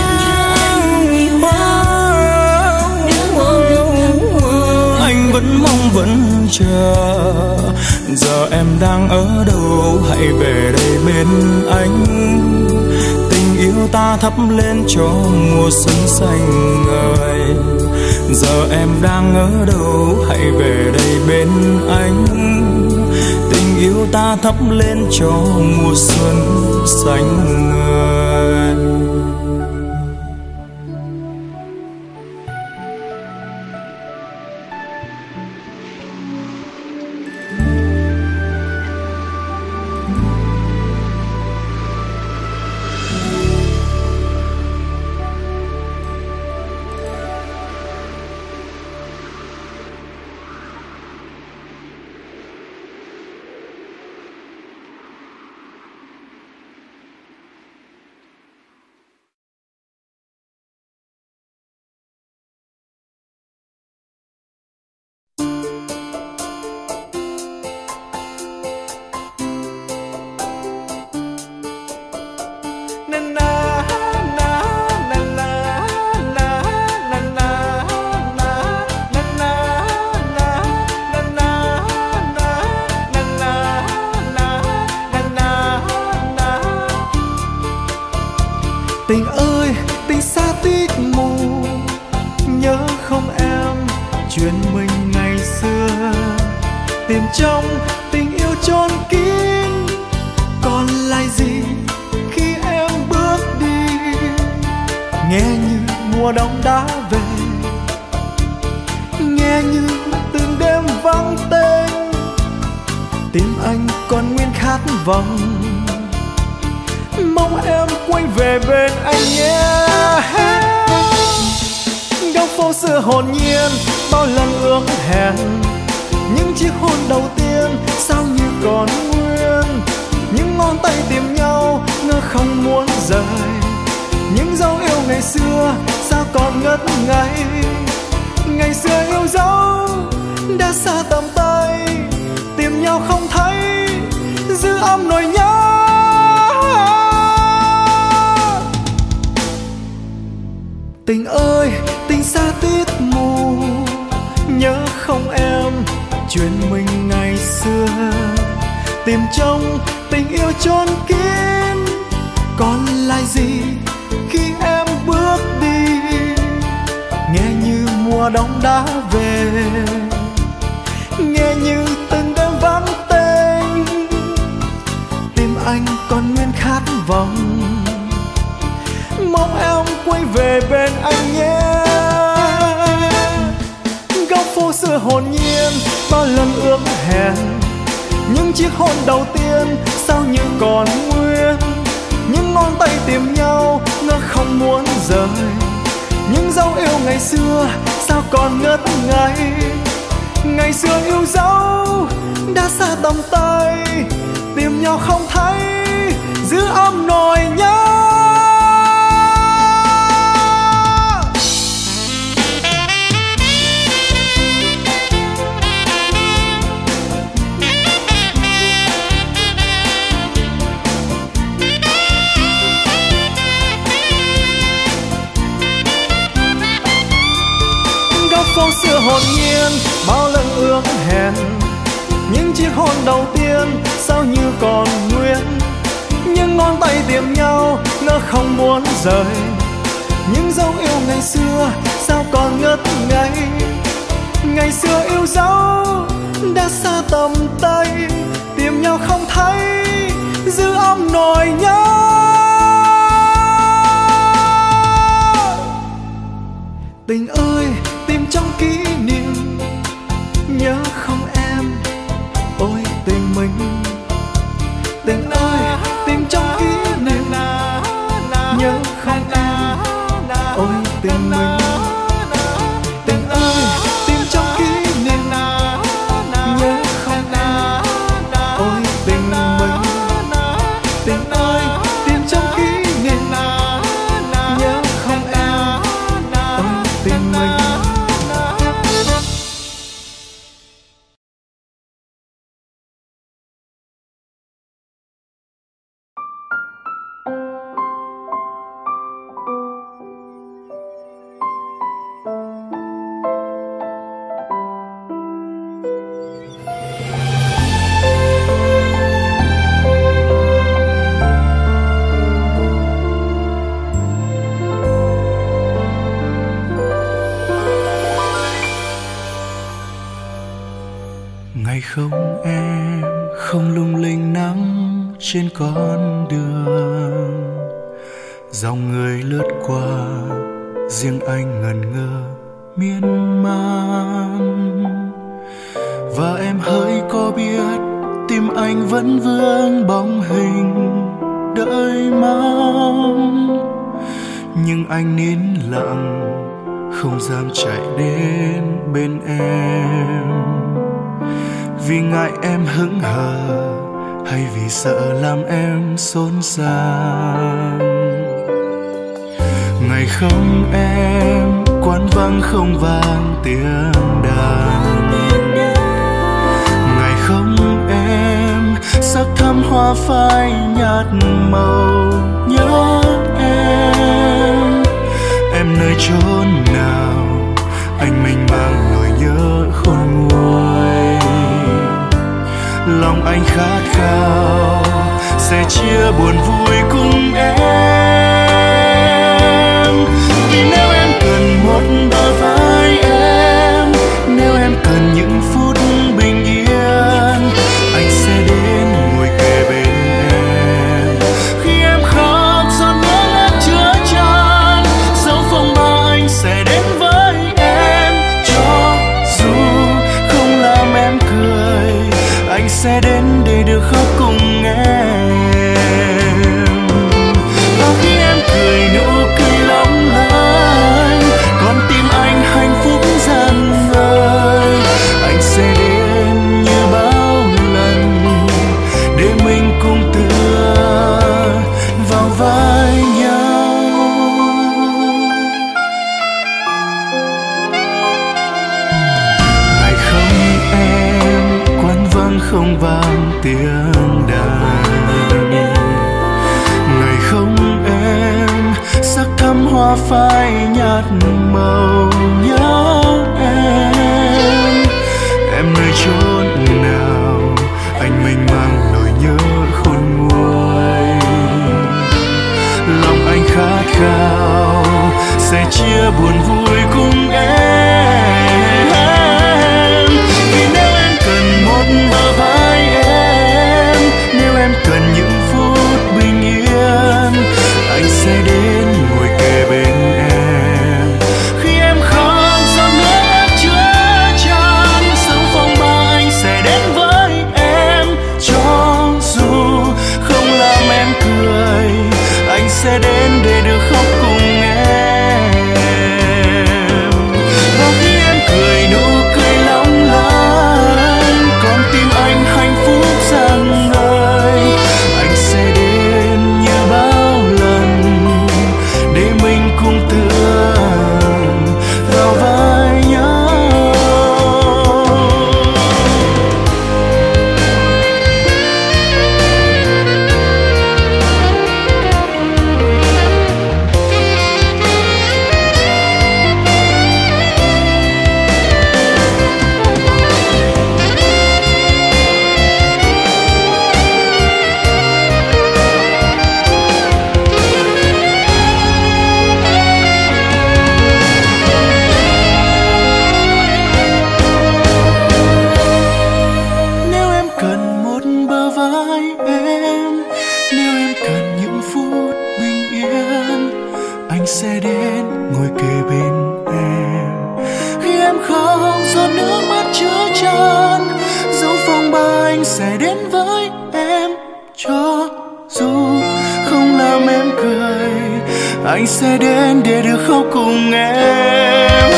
anh vẫn mong vẫn chờ. Giờ em đang ở đâu, hãy về đây bên anh. Tình yêu ta thắp lên cho mùa xuân xanh ngời. Giờ em đang ở đâu, hãy về đây bên anh. Tình yêu ta thắp lên cho mùa xuân xanh ngời. Tình ơi, tình xa tít mù, nhớ không em chuyện mình ngày xưa. Tìm trong tình yêu chôn kín, còn lại gì khi em bước đi. Nghe như mùa đông đã về, nghe như từng đêm vắng tên. Tim anh còn nguyên khát vọng, mong em quay về bên anh nhé. Góc phố xưa hồn nhiên, bao lần ước hẹn. Những chiếc hôn đầu tiên sao như còn nguyên. Những ngón tay tìm nhau ngỡ không muốn rời. Những dấu yêu ngày xưa sao còn ngất ngây. Ngày xưa yêu dấu đã xa tầm tay, tìm nhau không thấy giữ ấm nỗi nhớ. Tình ơi, tình xa tít mù, nhớ không em chuyện mình ngày xưa. Tìm trong tình yêu chôn kín, còn lại gì khi em bước đi. Nghe như mùa đông đã về, nghe như từng đêm vắng tên. Tim anh còn nguyên khát vọng, mong em quay về bên anh nhé. Góc phố xưa hồn nhiên, bao lần ước hẹn. Những chiếc hôn đầu tiên sao như còn nguyên. Những ngón tay tìm nhau ngỡ không muốn rời. Những dấu yêu ngày xưa sao còn ngất ngây. Ngày xưa yêu dấu đã xa tầm tay, tìm nhau không thấy giữ ấm nỗi nhớ. Phố xưa hồn nhiên, bao lần ước hẹn. Những chiếc hôn đầu tiên sao như còn nguyên. Những ngón tay tìm nhau ngỡ không muốn rời. Những dấu yêu ngày xưa sao còn ngất ngây. Ngày xưa yêu dấu đã xa tầm tay, tìm nhau không thấy giữ ấm nỗi nhớ. Tình ơi, tìm trong kỷ niệm, nhớ không em ôi tình mình. Tình ơi, tìm trong kỷ niệm, nhớ không em ôi tình mình. Tình ơi, tìm trong kỷ niệm, nhớ không em ôi tình mình. Tình ơi, trên con đường. Dòng người lướt qua, riêng anh ngẩn ngơ miên man. Và em hỡi có biết tim anh vẫn vương bóng hình đợi mong. Nhưng anh nín lặng, không dám chạy đến bên em, vì ngại em hững hờ hay vì sợ làm em xốn xang. Ngày không em, quán vắng không vang tiếng đàn. Ngày không em, sắc thắm hoa phai nhạt màu nhớ em. Em nơi chốn nào, anh mênh mang nỗi nhớ khôn nguôi. Lòng anh khát khao sẽ chia buồn vui cùng em. Vì nếu em cần một bờ vai em, nếu em cần những phút bình yên, anh sẽ đến ngồi kề bên em. Khi em khóc giọt nước mắt chứa chan, dấu phong ba anh sẽ đến với em. Cho dù không làm em cười, anh sẽ đến để được khóc cùng em. Và khi em cười nụ cười long lanh, con tim anh hạnh phúc rạng ngời. Anh sẽ đến như bao lần để mình cùng tựa vào vai nhau. Ngày không em, quán vắng không vang tiếng đàn. Ngày không em, sắc thắm hoa phai nhạt màu nhớ em. Em nơi chốn nào, anh mênh mang nỗi nhớ khôn nguôi. Lòng anh khát khao sẽ chia buồn vui cùng em. Vì nếu em cần một bờ vai em, nếu em cần những phút bình yên, anh sẽ đến ngồi kề bên em. Khi em khóc giọt nước mắt chứa chan, dấu phong ba anh sẽ đến với em. Cho dù không làm em cười, anh sẽ đến để được khóc cùng em. Và khi em cười nụ cười long lanh, con tim anh hạnh phúc rạng ngời. Anh sẽ đến như bao lần để mình cùng tựa vào vai nhau. Nếu em cần một bờ vai em, nếu em cần những phút bình yên, anh sẽ đến ngồi kề bên em. Khi em khóc giọt nước mắt chứa chan, dấu phong ba anh sẽ đến với em. Cho dù không làm em cười, anh sẽ đến để được khóc cùng em.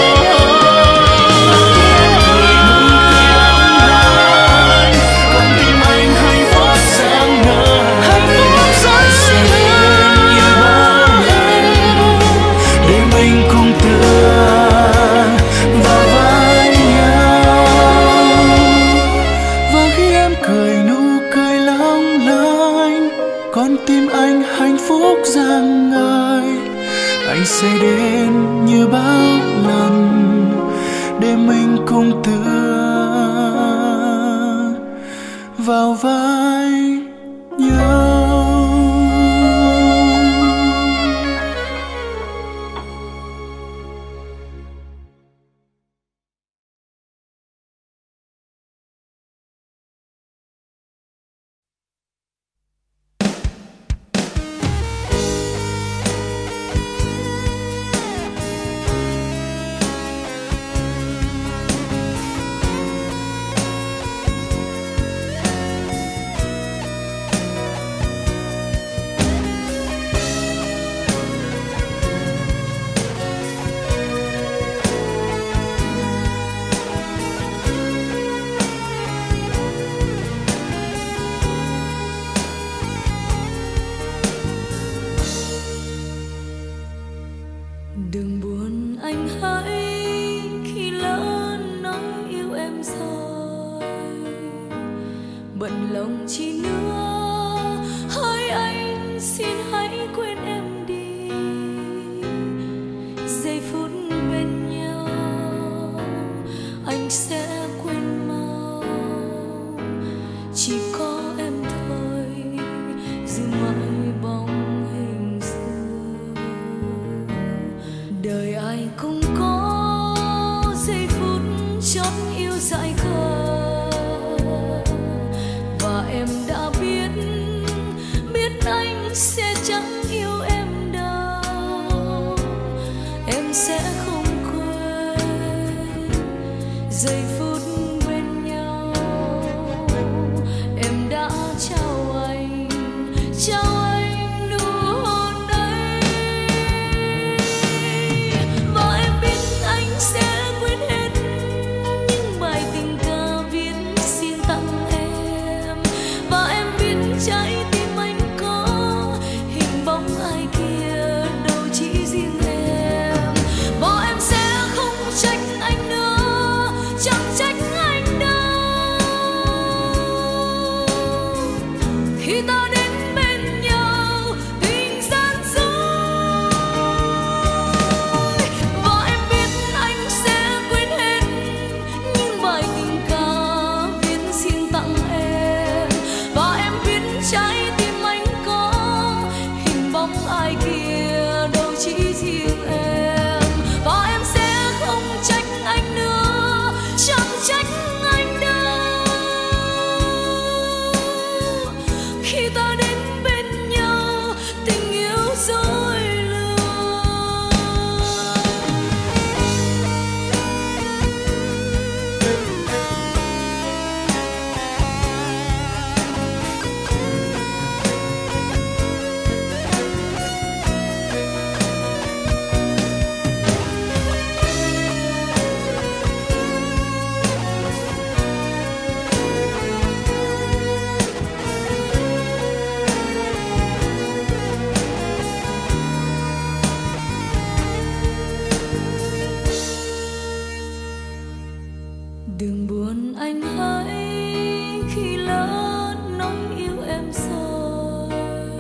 Con tim anh hạnh phúc rạng ngời. Anh sẽ đến như bao lần để mình cùng tựa vào vai nhau. Và khi em cười nụ cười long lanh, con tim anh hạnh phúc rạng ngời. Anh sẽ đến như bao lần để mình cùng tựa vào vai nhau. Đừng buồn anh hãy khi lỡ nói yêu em rồi, bận lòng chi nữa, hỡi anh xin hãy quên em đi. Giây phút bên nhau anh sẽ quên mau, chỉ có em thôi giữ mãi bóng hình xưa. Đời ai cũng có giây phút chót yêu dại khờ, và em đã biết biết anh sẽ chẳng yêu em đâu. Em sẽ không quên giây phút bên nhau em đã trao anh, trao anh nụ hôn ấy. Và em biết anh sẽ quên hết những bài tình ca viết xin tặng em. Và em biết trái tim anh có hình bóng ai kia, đâu chỉ riêng em. Và em sẽ không trách anh nữa, chẳng trách anh đâu. Khi ta đến bên nhau tình gian dối, và em biết anh sẽ quên hết những bài tình ca viết xin tặng em. Và em biết trái tim anh có hình bóng ai kia, đâu chỉ riêng em. Và em sẽ không trách anh nữa, chẳng trách anh đâu. Khi ta đến bên nhau tình yêu dối lừa. Đừng buồn anh hãy khi lỡ nói yêu em rồi,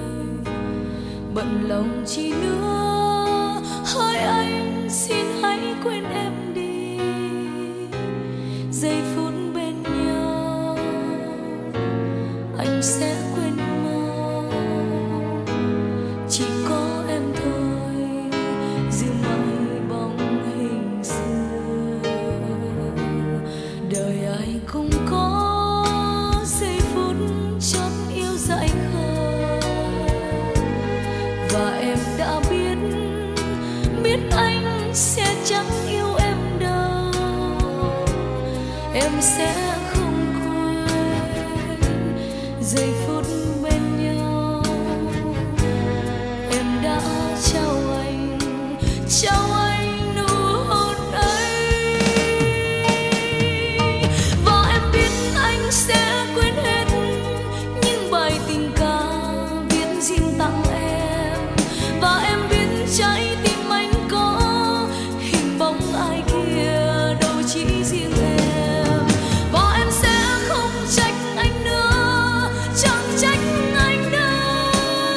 bận lòng chi nữa, hỡi anh xin hãy quên em đi. Giây phút bên nhau anh sẽ quên mau, chỉ có em thôi giữ mãi bóng hình xưa. Đời ai cũng có giây phút chót yêu dại khờ, và em đã biết biết anh sẽ chẳng yêu em đâu. Em sẽ không quên giây phút bên nhau em đã trao anh, trao anh nụ hôn ấy. Và em biết anh sẽ quên hết những bài tình ca viết xin tặng em. Và em biết trái tim anh có hình bóng ai kia, đâu chỉ riêng em. Và em sẽ không trách anh nữa, chẳng trách anh đâu.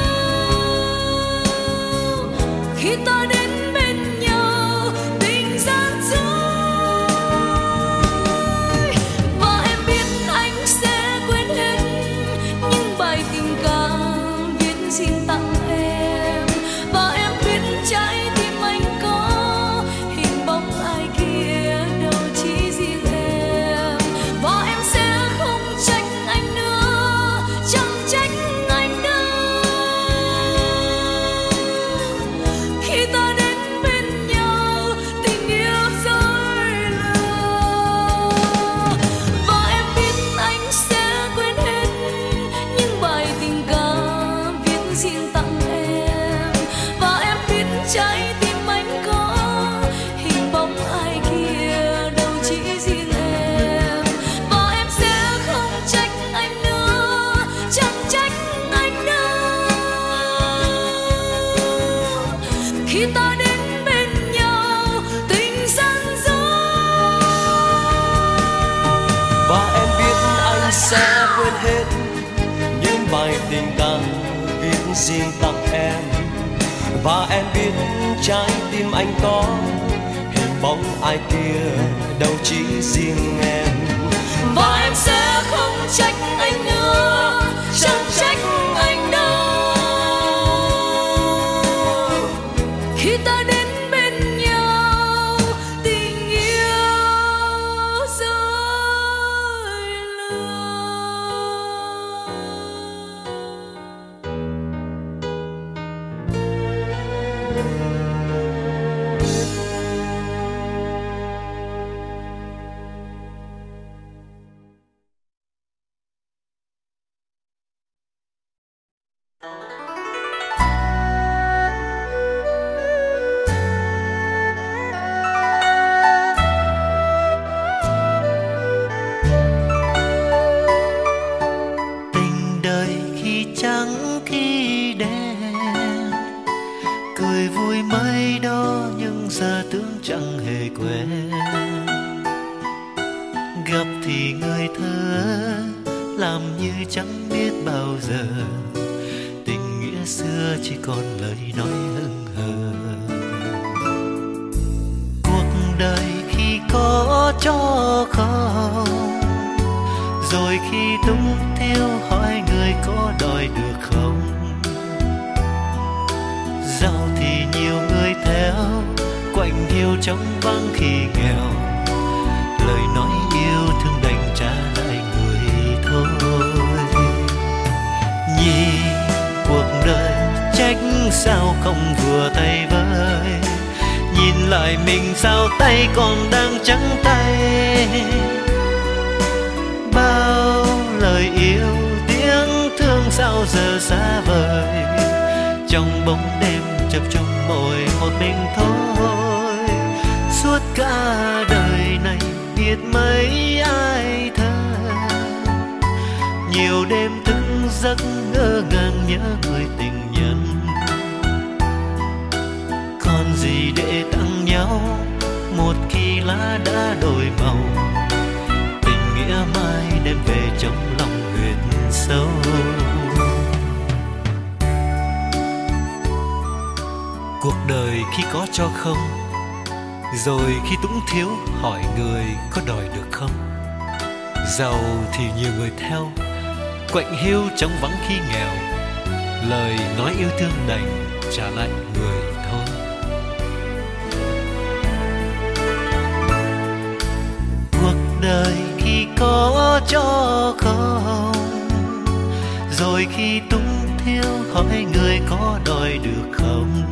Khi ta đến bên nhau tình gian dối, và em biết anh sẽ quên hết những bài tình ca viết xin tặng em. Và em biết trái tim anh có hình bóng ai kia, đâu chỉ riêng em. Và em sẽ không trách anh nữa, chẳng trách anh đâu. Khi ta đến bên nhau tình yêu dối lừa. Và em biết anh sẽ quên hết những bài tình ca viết xin tặng em. Và em biết trái tim anh có hình bóng ai kia, đâu chỉ riêng em. Và em sẽ không trách anh nữa, chẳng trách anh đâu. Khi ta đến bên riêng tặng em. Và em biết trái tim anh có hình bóng ai kia, đâu chỉ riêng em. Và em sẽ không trách anh nữa, chẳng trách anh đâu, khi ta đến bên nhau tình yêu rơi lừa. Rồi khi túng thiếu hỏi người có đòi được không. Giàu thì nhiều người theo, quạnh hiu trống vắng khi nghèo. Lời nói yêu thương đành trả lại người thôi. Cuộc đời khi có cho không, rồi khi túng thiếu hỏi người có đòi được không.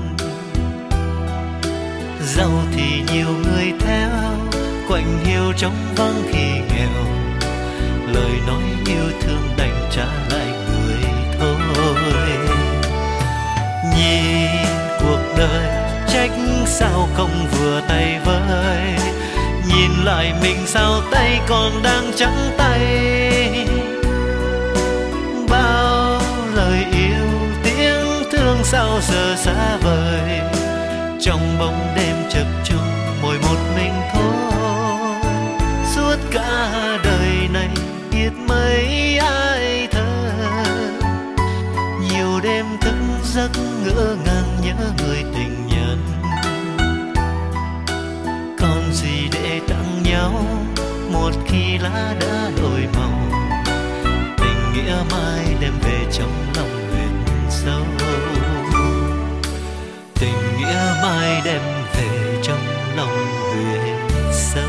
Giàu thì nhiều người theo, quạnh hiu trống vắng khi nghèo. Lời nói yêu thương đành trả lại người thôi. Nhìn cuộc đời trách sao không vừa tay với, nhìn lại mình sao tay còn đang trắng tay. Bao lời yêu tiếng thương sao giờ xa vời, trong bóng đêm chập chững mỗi một mình thôi. Suốt cả đời này biết mấy ai thơ, nhiều đêm thức giấc ngỡ ngàng nhớ người tình nhân. Còn gì để tặng nhau một khi lá đã đổi màu, tình nghĩa mai đem về trong lòng huyệt sâu. Tình nghĩa mai đem về trong lòng huyệt sâu.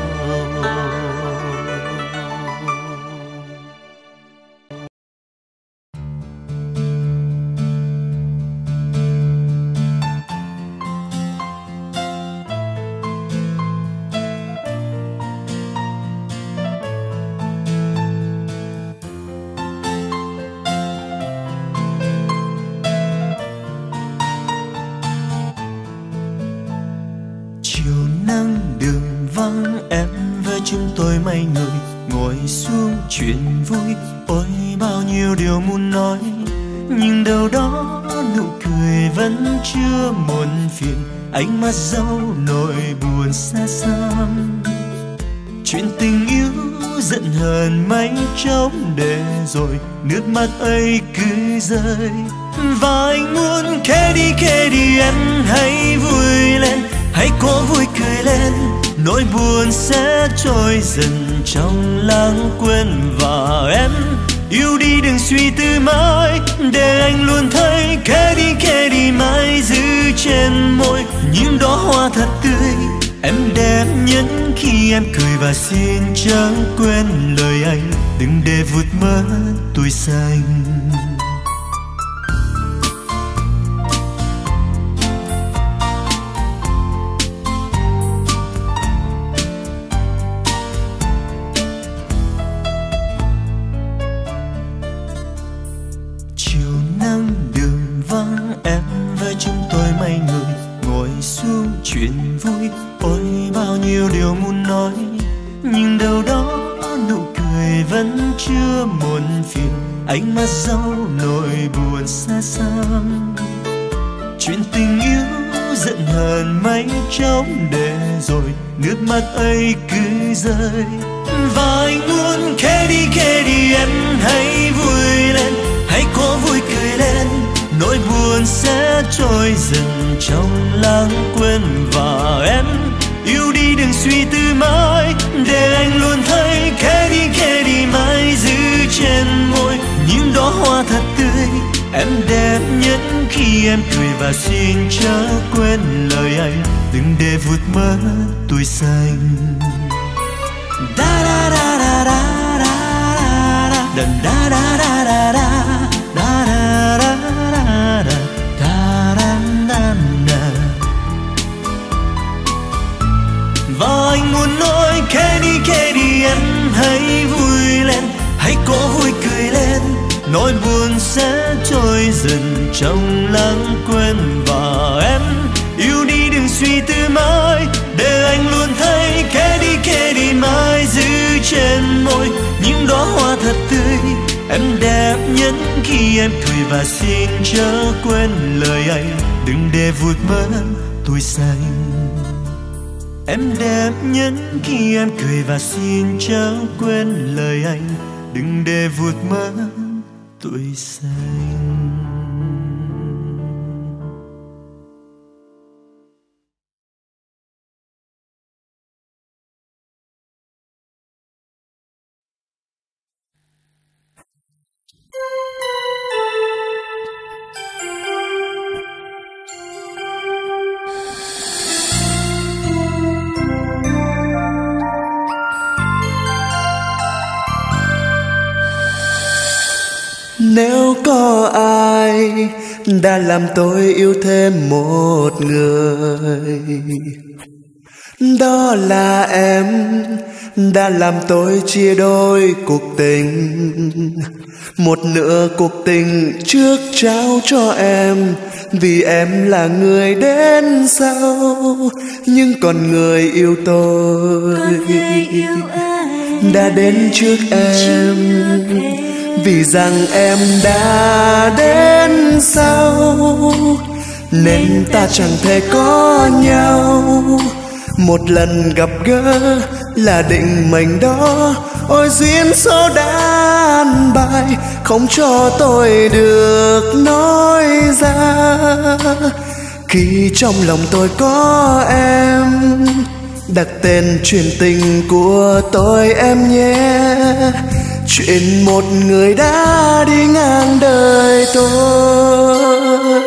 chúng tôi mấy người ngồi xuống chuyện vui. Ôi bao nhiêu điều muốn nói, nhưng đâu đó nụ cười vẫn chưa muộn phiền. Ánh mắt dẫu nỗi buồn xa xăm, chuyện tình yêu giận hờn mấy chốc để rồi nước mắt ấy cứ rơi. Và anh muốn kể đi kể đi em hãy vui lên, hãy có vui cười lên, nỗi buồn sẽ trôi dần trong lãng quên. Và em yêu đi đừng suy tư mãi, để anh luôn thấy kể đi kể đi mãi giữ trên môi những đóa hoa thật tươi. Em đẹp nhất khi em cười và xin chẳng quên lời anh, đừng để vụt mất tuổi xanh. Chiều nắng đường vắng em với chúng tôi mấy người ngồi xuống chuyện vui. Ôi bao nhiêu điều muốn nói, nhưng đâu đó nụ cười vẫn chưa muộn phiền. Ánh mắt dấu nỗi buồn xa xăm, chuyện tình yêu giận hờn mấy chóng để rồi nước mắt ấy cứ rơi. Và anh muốn kể đi kể đi em hãy vui lên, hãy có vui cười lên, nỗi buồn sẽ trôi dần trong lãng quên. Và em yêu đi đừng suy tư mãi, để anh luôn thấy kể đi kể đi mãi giữ trên môi những đóa hoa thật tươi. Em đẹp nhất khi em cười và xin chớ quên lời anh, đừng để vụt mất tuổi xanh. Da da da da da da da da da da da da. Và anh muốn nói kể đi kể đi em hãy vui lên, hãy có vui cười lên, nỗi buồn sẽ trôi dần trong lãng quên. Và em yêu đi đừng suy tư mãi, để anh luôn thấy kể đi kể đi mãi giữ trên môi những đóa hoa thật tươi. Em đẹp nhất khi em cười và xin chớ quên lời anh, đừng để vụt mất tuổi xanh. Em đẹp nhất khi em cười và xin chớ quên lời anh, đừng để vụt mất tuổi xanh. Nếu có ai đã làm tôi yêu thêm một người, đó là em, đã làm tôi chia đôi cuộc tình. Một nửa cuộc tình trước trao cho em, vì em là người đến sau. Nhưng còn người yêu tôi đã đến trước em, vì rằng em đã đến sau, nên ta chẳng thể có nhau. Một lần gặp gỡ là định mệnh đó, ôi duyên số đan bài không cho tôi được nói ra. Khi trong lòng tôi có em, đặt tên chuyện tình của tôi em nhé. Chuyện một người đã đi ngang đời tôi.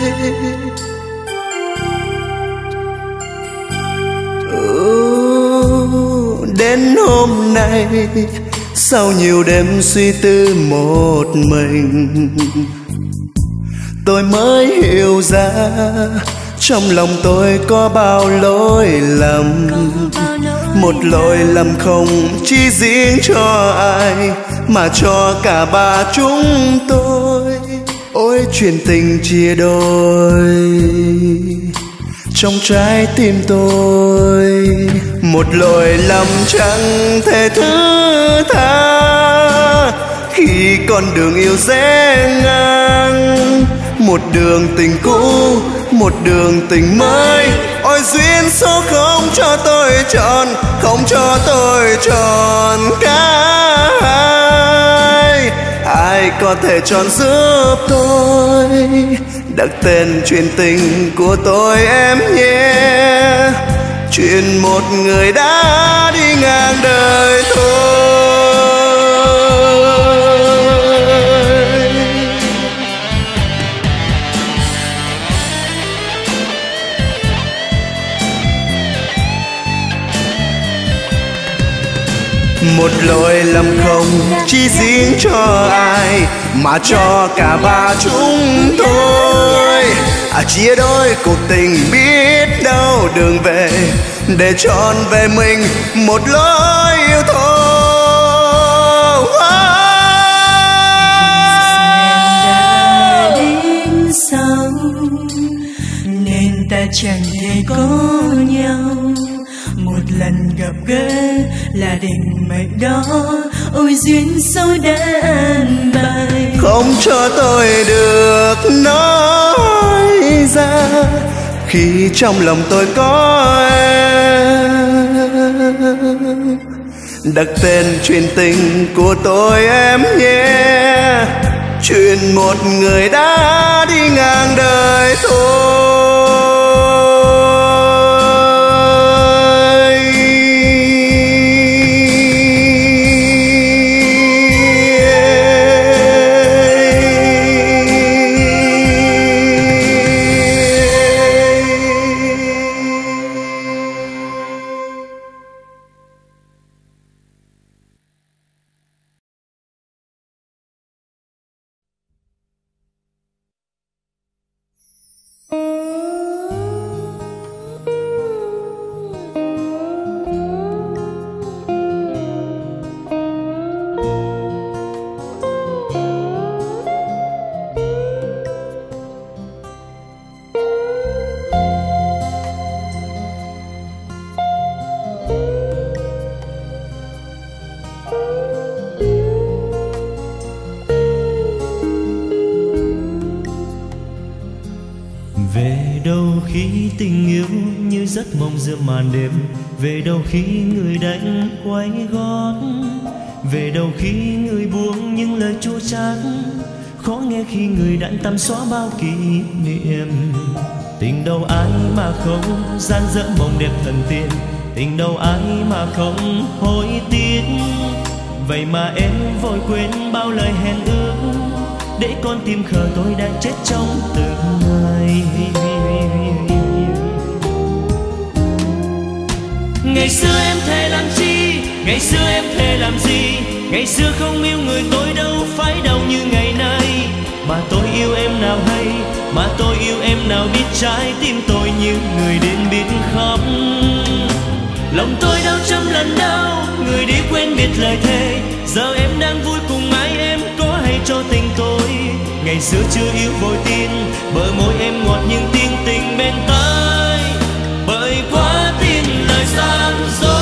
Đến hôm nay, sau nhiều đêm suy tư một mình, tôi mới hiểu ra trong lòng tôi có bao lỗi lầm. Một lỗi lầm không chỉ riêng cho ai, mà cho cả ba chúng tôi. Ôi chuyện tình chia đôi trong trái tim tôi, một lỗi lầm chẳng thể thứ tha. Khi con đường yêu rẽ ngang, một đường tình cũ, một đường tình mới. Ôi duyên số không cho tôi chọn, không cho tôi chọn cả hai. ai có thể chọn giúp tôi đặt tên chuyện tình của tôi em nhé. Chuyện một người đã đi ngang đời thôi. Một lỗi lầm không chỉ riêng cho ai mà cho cả ba chúng tôi. À, chia đôi cuộc tình biết đâu đường về để trọn về mình một lối yêu thôi. Đã đến sau nên ta chẳng thể có nhau. Một lần gặp gỡ là định mệnh đó, ôi duyên số đã an bài. Không cho tôi được nói ra khi trong lòng tôi có em. Đặt tên chuyện tình của tôi em nhé. Chuyện một người đã đi ngang đời thôi. Giấc mộng giữa màn đêm, về đâu khi người đánh quay gót, về đâu khi người buông những lời chua chát, khó nghe khi người đạn tăm xóa bao kỷ niệm. Tình đâu ai mà không gian dở mộng đẹp thần tiên, tình đâu ai mà không hối tiếc. Vậy mà em vội quên bao lời hẹn ước, để con tim khờ tôi đang chết trong từng ngày. Ngày xưa em thề làm chi, ngày xưa em thề làm gì, ngày xưa không yêu người tôi đâu phải đau như ngày nay. Mà tôi yêu em nào hay, mà tôi yêu em nào biết trái tim tôi như người đến biết khóc. Lòng tôi đau trăm lần đau, người đi quên biệt lời thề. Giờ em đang vui cùng ai em có hay cho tình tôi. Ngày xưa chưa yêu vội tin, bờ môi em ngọt nhưng tiếng tình bên tai. Bởi quá tin lời gian dối.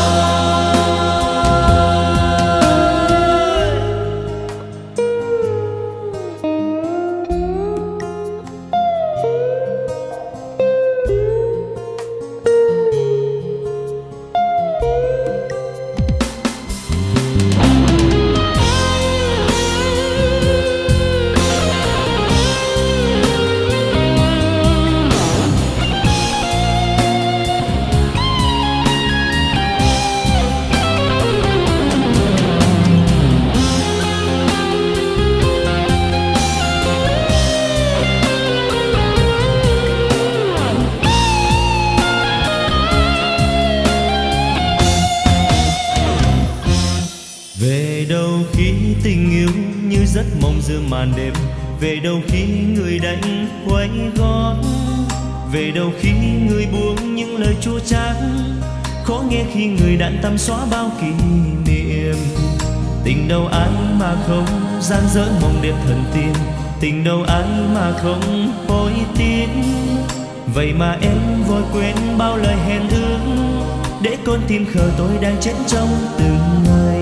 Giấc mộng giữa màn đêm, về đâu khi người đánh quay gót, về đâu khi người buông những lời chua chát, khó nghe khi người đạn tăm xóa bao kỷ niệm. Tình đâu ai mà không gian dở mộng đẹp thần tiên, tình đâu ai mà không hối tiếc. Vậy mà em vội quên bao lời hẹn ước, để con tim khờ tôi đang chết trong từng ngày.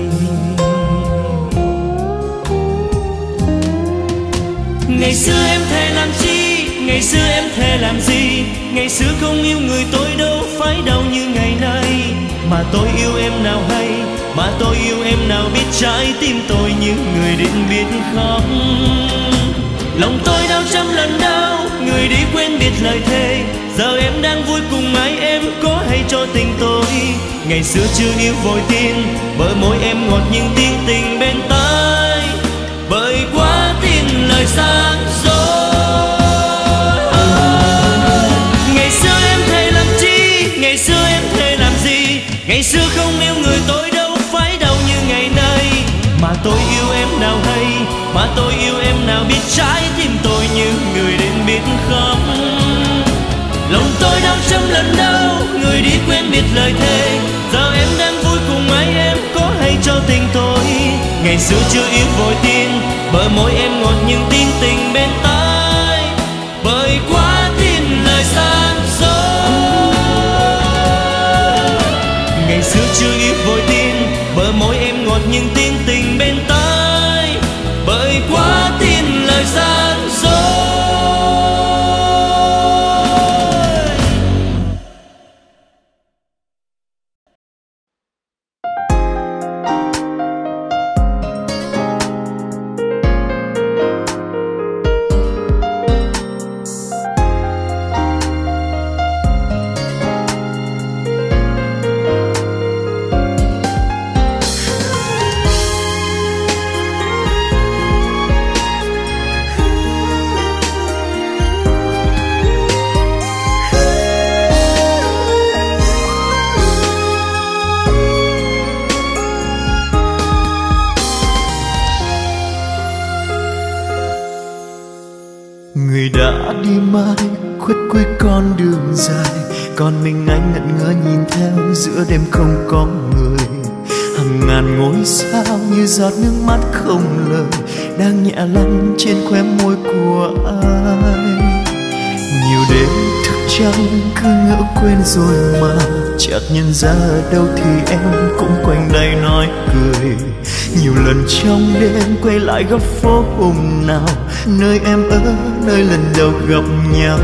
Ngày xưa em thề làm chi, ngày xưa em thề làm gì, ngày xưa không yêu người tôi đâu phải đau như ngày nay. Mà tôi yêu em nào hay, mà tôi yêu em nào biết trái tim tôi như người đến biết khóc. Lòng tôi đau trăm lần đau, người đi quên biết lời thề. Giờ em đang vui cùng ai, em có hay cho tình tôi. Ngày xưa chưa yêu vội tin, bởi môi em ngọt nhưng tiếng tình bên tai. Bởi quá tin lời gian dối. Ngày xưa em thề làm chi, ngày xưa em thề làm gì. Ngày xưa không yêu người tôi đâu phải đau như ngày nay. Mà tôi yêu em nào hay, mà tôi yêu em nào biết trái tim tôi như người đến biết khóc. Lòng tôi đau trăm lần đau, người đi quên biết lời thề. Giờ em đang vui cùng ai, em có hay cho tình tôi. Ngày xưa chưa yêu vội tin, bởi môi em ngọt nhưng tin tình bên tai. Bởi quá tin lời gian dối. Ngày xưa chưa yêu vội tin, bởi môi em ngọt nhưng tin tình bên tai. Bởi quá tin lời gian dối. Người đã đi mãi khuất cuối con đường dài, còn mình anh ngẩn ngơ nhìn theo giữa đêm không có người. Hàng ngàn ngôi sao như giọt nước mắt không lời đang nhẹ lăn trên khóe môi của ai. Nhiều đêm thức trắng cứ ngỡ quên rồi mà chợt nhận ra ở đâu thì em cũng quanh đây nói cười. Nhiều lần trong đêm quay lại góc phố hôm nào, nơi em ở, nơi lần đầu gặp nhau.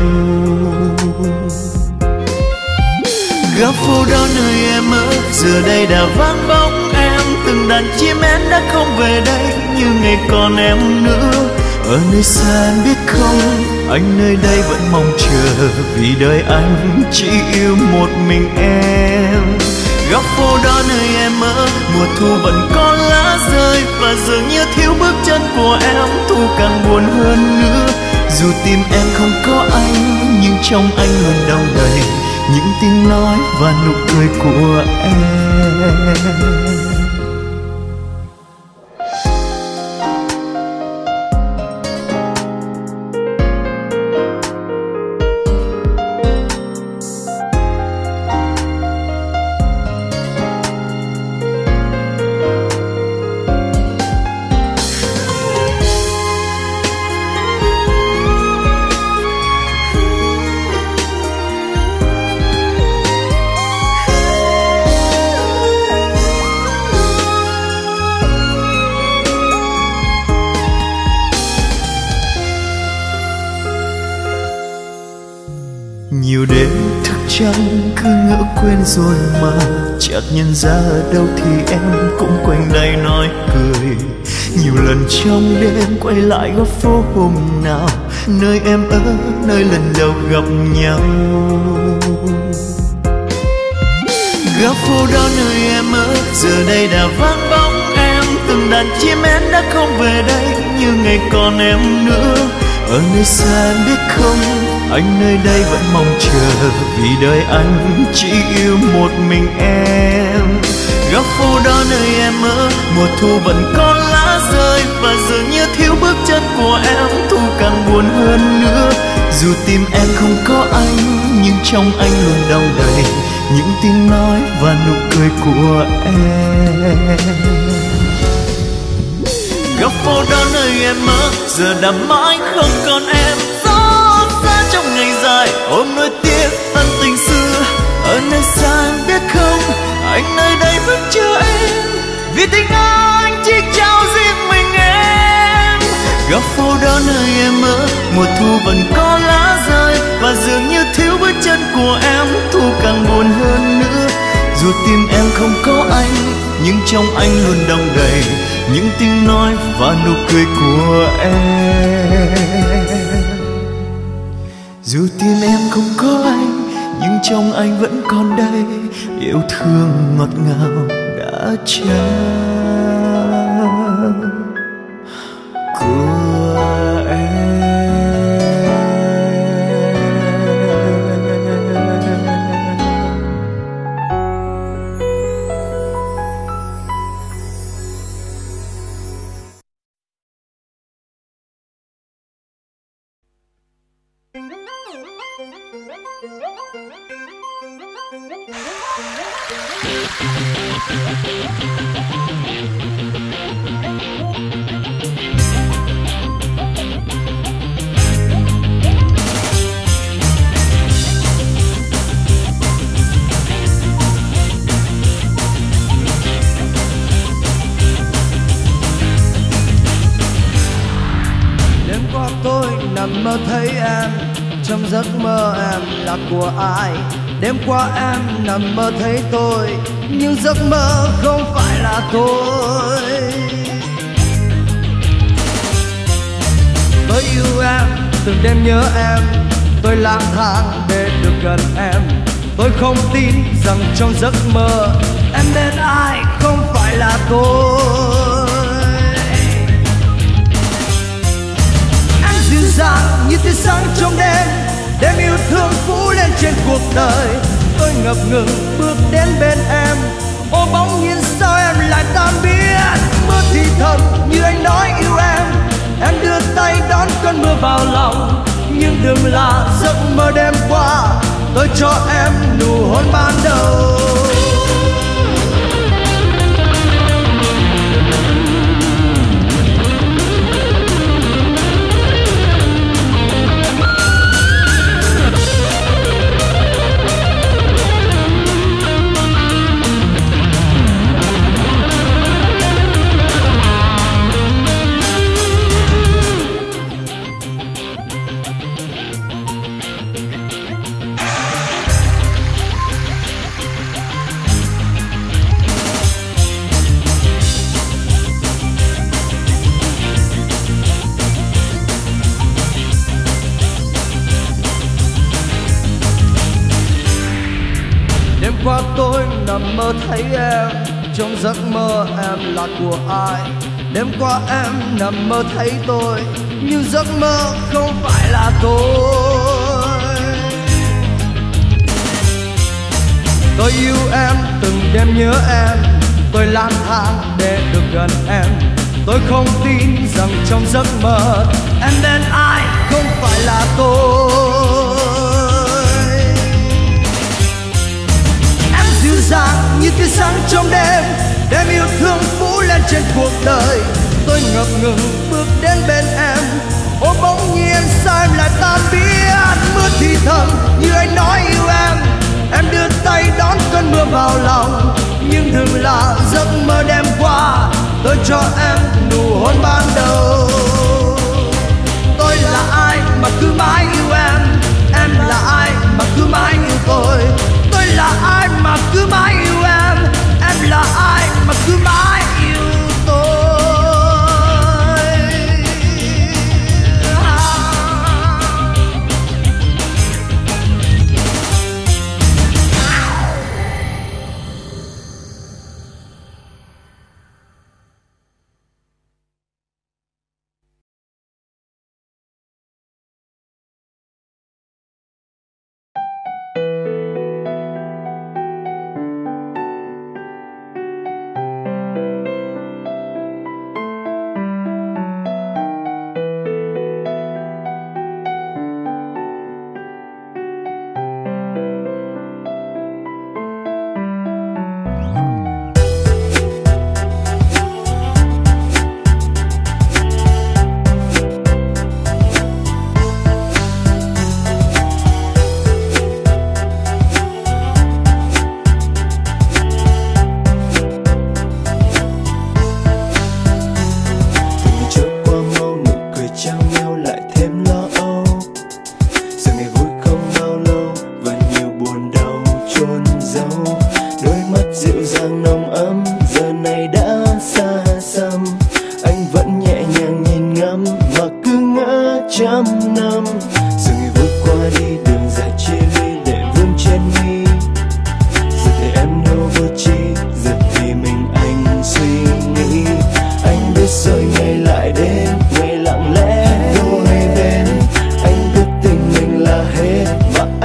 Góc phố đó nơi em ở, giờ đây đã vắng bóng em. Từng đàn chim én đã không về đây như ngày còn em nữa. Ở nơi xa em biết không, anh nơi đây vẫn mong chờ, vì đời anh chỉ yêu một mình em. Góc phố đó nơi em ở, mùa thu vẫn có lá rơi, và dường như thiếu bước chân của em, thu càng buồn hơn nữa. Dù tim em không có anh, nhưng trong anh luôn đong đầy những tiếng nói và nụ cười của em. Nhiều đêm thức trắng cứ ngỡ quên rồi mà chợt nhận ra ở đâu thì em cũng quanh đây nói cười. Nhiều lần trong đêm quay lại góc phố hôm nào, nơi em ở, nơi lần đầu gặp nhau. Góc phố đó nơi em ở, giờ đây đã vắng bóng em. Từng đàn chim én đã không về đây như ngày còn em nữa. Ở nơi xa em biết không, anh nơi đây vẫn mong chờ, vì đời anh chỉ yêu một mình em. Góc phố đó nơi em ở, mùa thu vẫn có lá rơi, và dường như thiếu bước chân của em, thu càng buồn hơn nữa. Dù tim em không có anh, nhưng trong anh luôn đong đầy những tiếng nói và nụ cười của em. Góc phố đó nơi em ở, giờ đã mãi không còn em. Gió xa trong ngày dài ôm nỗi tiếc ân tình xưa. Ở nơi xa em biết không, anh nơi đây vẫn chờ em, vì tình anh chỉ trao riêng mình em. Góc phố đó nơi em ở, mùa thu vẫn có lá rơi, và dường như thiếu bước chân của em, thu càng buồn hơn nữa. Dù tim em không có anh, nhưng trong anh luôn đong đầy những tiếng nói và nụ cười của em. Dù tim em không có anh, nhưng trong anh vẫn còn đây yêu thương ngọt ngào đã trao của em. Mơ thấy em trong giấc mơ em là của ai. Đêm qua em nằm mơ thấy tôi, nhưng giấc mơ không phải là tôi. Tôi yêu em, từng đêm nhớ em, tôi lang thang để được gần em. Tôi không tin rằng trong giấc mơ em bên ai không phải là tôi. Em dịu dàng như tia sáng trong đêm, đêm yêu thương phủ lên trên cuộc đời. Tôi ngập ngừng bước đến bên em, ô bỗng nhiên sao em lại tan biến. Mưa thì thầm như anh nói yêu em, em đưa tay đón cơn mưa vào lòng. Nhưng đừng là giấc mơ đêm qua, tôi cho em nụ hôn ban đầu. Qua tôi nằm mơ thấy em, trong giấc mơ em là của ai. Đêm qua em nằm mơ thấy tôi, nhưng giấc mơ không phải là tôi. Tôi yêu em, từng đêm nhớ em, tôi lang thang để được gần em. Tôi không tin rằng trong giấc mơ em bên ai không phải là tôi. Dịu dàng như tia sáng trong đêm, đêm yêu thương phủ lên trên cuộc đời. Tôi ngập ngừng bước đến bên em, ô bỗng nhiên sao em lại tan biến. Mưa thì thầm như anh nói yêu em, em đưa tay đón cơn mưa vào lòng. Nhưng đừng là giấc mơ đêm qua, tôi cho em nụ hôn ban đầu. Tôi là ai mà cứ mãi yêu em, em là ai mà cứ mãi yêu tôi. Tôi là ai mà cứ mãi yêu em, em là ai mà cứ mãi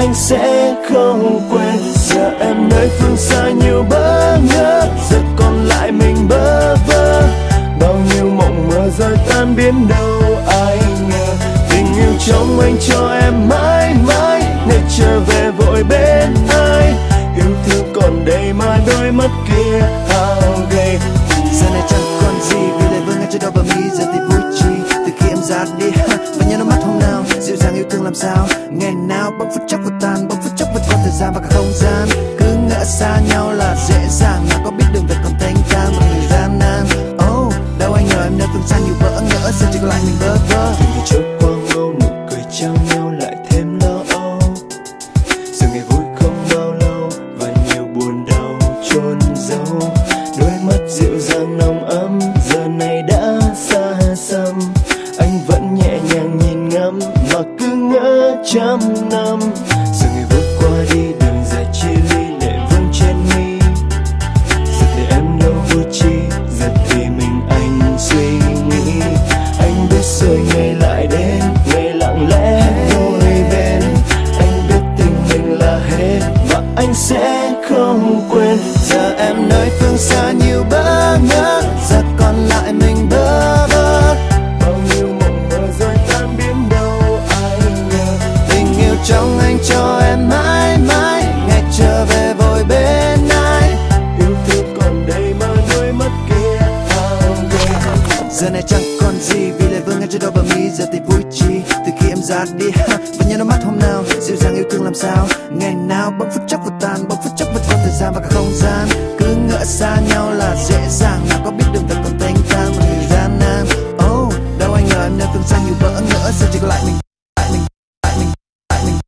anh sẽ không quên. Giờ em nơi phương xa nhiều bỡ ngỡ, giờ còn lại mình bơ vơ. Bao nhiêu mộng mơ rồi tan biến đâu ai ngờ. Tình yêu trong anh cho em mãi mãi, ngày trở về vội bên ai. Yêu thương còn đây mà đôi mắt kia hao gầy. Giờ này chẳng còn gì vì lời vương ngay cho đó bờ mi. Giờ thì vui chi từ khi em ra đi và nhớ đôi mắt hôm nào dịu dàng yêu thương làm sao. Ngày nào bỗng phút chốc vụt tan, bỗng phút chốc vượt qua thời gian và cả không gian. Cứ ngỡ xa nhau là dễ dàng, nào có biết đường về còn thanh thang một người gian nan. Oh, đâu anh ngờ em nơi phương xa nhiều bỡ ngỡ, giờ chỉ còn lại mình bơ vơ. Ngày trôi qua ngâu nụ cười trao nhau lại thêm lo âu. Giờ ngày vui không bao lâu và nhiều buồn đau chôn giấu. Đôi mắt dịu dàng nồng ấm giờ này đã xa xăm. Anh vẫn nhẹ nhàng nhìn ngắm mà cứ ngỡ trăm năm. Giờ ngày vút qua đi đường dài chia ly lệ vương trên mi. Giờ thì em đâu vui chi, giờ thì mình anh suy nghĩ. Anh biết rồi ngày lại đến, ngày lặng lẽ đôi bên. Anh biết tình mình là hết và anh sẽ không quên. Giờ em nơi phương xa nhiều bỡ ngỡ, giờ còn lại mình bơ vơ. Bao nhiêu mộng mơ rồi tan biến đâu ai ngờ. Tình yêu trong anh cho em mãi mãi, ngày trở về vội bên ai. Yêu thương còn đây mà đôi mắt kia hao gầy. Giờ này chẳng còn gì vì lời vương ngay cho đó bờ mi. Giờ thì vui chi từ khi em ra đi và nhớ đôi mắt hôm nào dịu dàng yêu thương làm sao. Ngày nào bỗng phút chốc vụt tan, bỗng phút chốc vượt qua thời gian và cả không gian. Cứ ngỡ xa nhau là dễ dàng, nào có biết đường về còn thanh thang một người gian nan. Oh, đâu anh ngờ em nơi phương xa nhiều bỡ ngỡ, giờ chỉ còn lại mình, lại mình, lại mình, lại mình.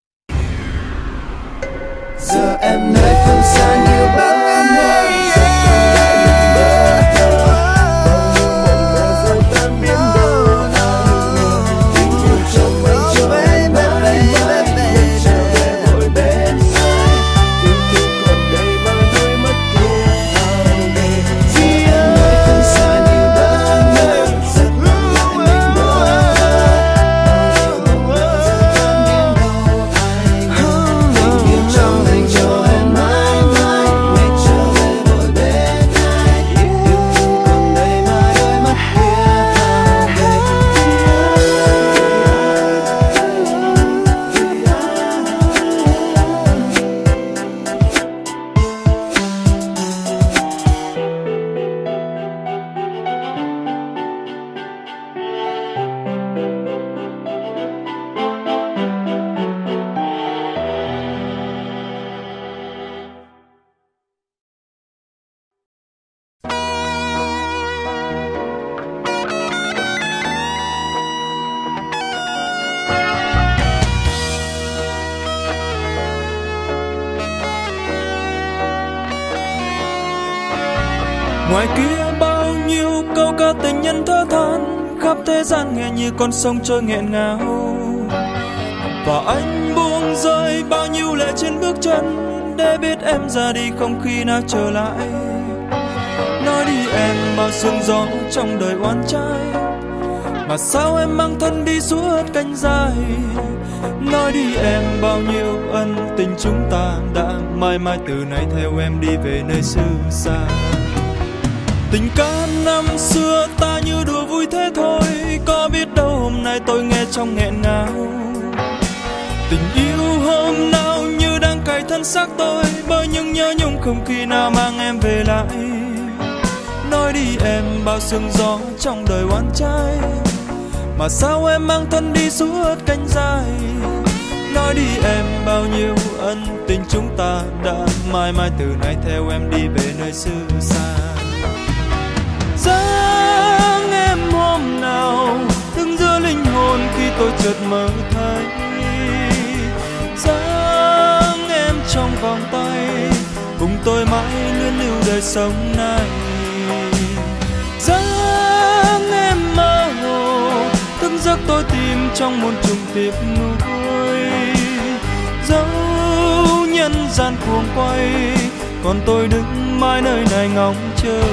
Giờ em nơi phương xa nhiều bỡ ngỡ, giờ còn lại mình bơ vơ. Bao nhiêu mộng mơ rồi tan biến đâu ai ngờ. Tình yêu trong anh cho em mãi mãi, ngày trở về vội bên ai. Yêu thương còn đây mà đôi mắt kia hao gầy. Vì em nơi phương xa nhiều bỡ ngỡ, giờ còn lại mình bơ vơ. Bao nhiêu mộng mơ rồi tan biến đâu ai ngờ. Tình yêu trong anh cho em mãi mãi, ngày trở về vội bên ai. Yêu thương còn đây mà đôi mắt kia hao gầy. Ngoài kia bao nhiêu câu ca tình nhân thơ than, khắp thế gian nghe như con sông trôi nghẹn ngào. Và anh buông rơi bao nhiêu lệ trên bước chân, để biết em ra đi không khi nào trở lại. Nói đi em bao sương gió trong đời oan trái, mà sao em mang thân đi suốt cánh dài. Nói đi em bao nhiêu ân tình chúng ta đã mãi mãi từ nay theo em đi về nơi xứ xa. Tình ca năm xưa ta như đùa vui thế thôi, có biết đâu hôm nay tôi nghe trong nghẹn ngào. Tình yêu hôm nào như đang cài thân xác tôi, bởi những nhớ nhung không khi nào mang em về lại. Nói đi em bao sương gió trong đời oan trái, mà sao em mang thân đi suốt cánh dài. Nói đi em bao nhiêu ân tình chúng ta đã mãi mãi từ nay theo em đi về nơi xứ xa. Dáng em hôm nào đứng giữa linh hồn khi tôi chợt mơ thấy. Dáng em trong vòng tay cùng tôi mãi luôn lưu đời sống này. Dáng em mơ hồ thức giấc tôi tìm trong muôn trùng tiếc nuối. Dẫu nhân gian cuồng quay, còn tôi đứng mãi nơi này ngóng chờ.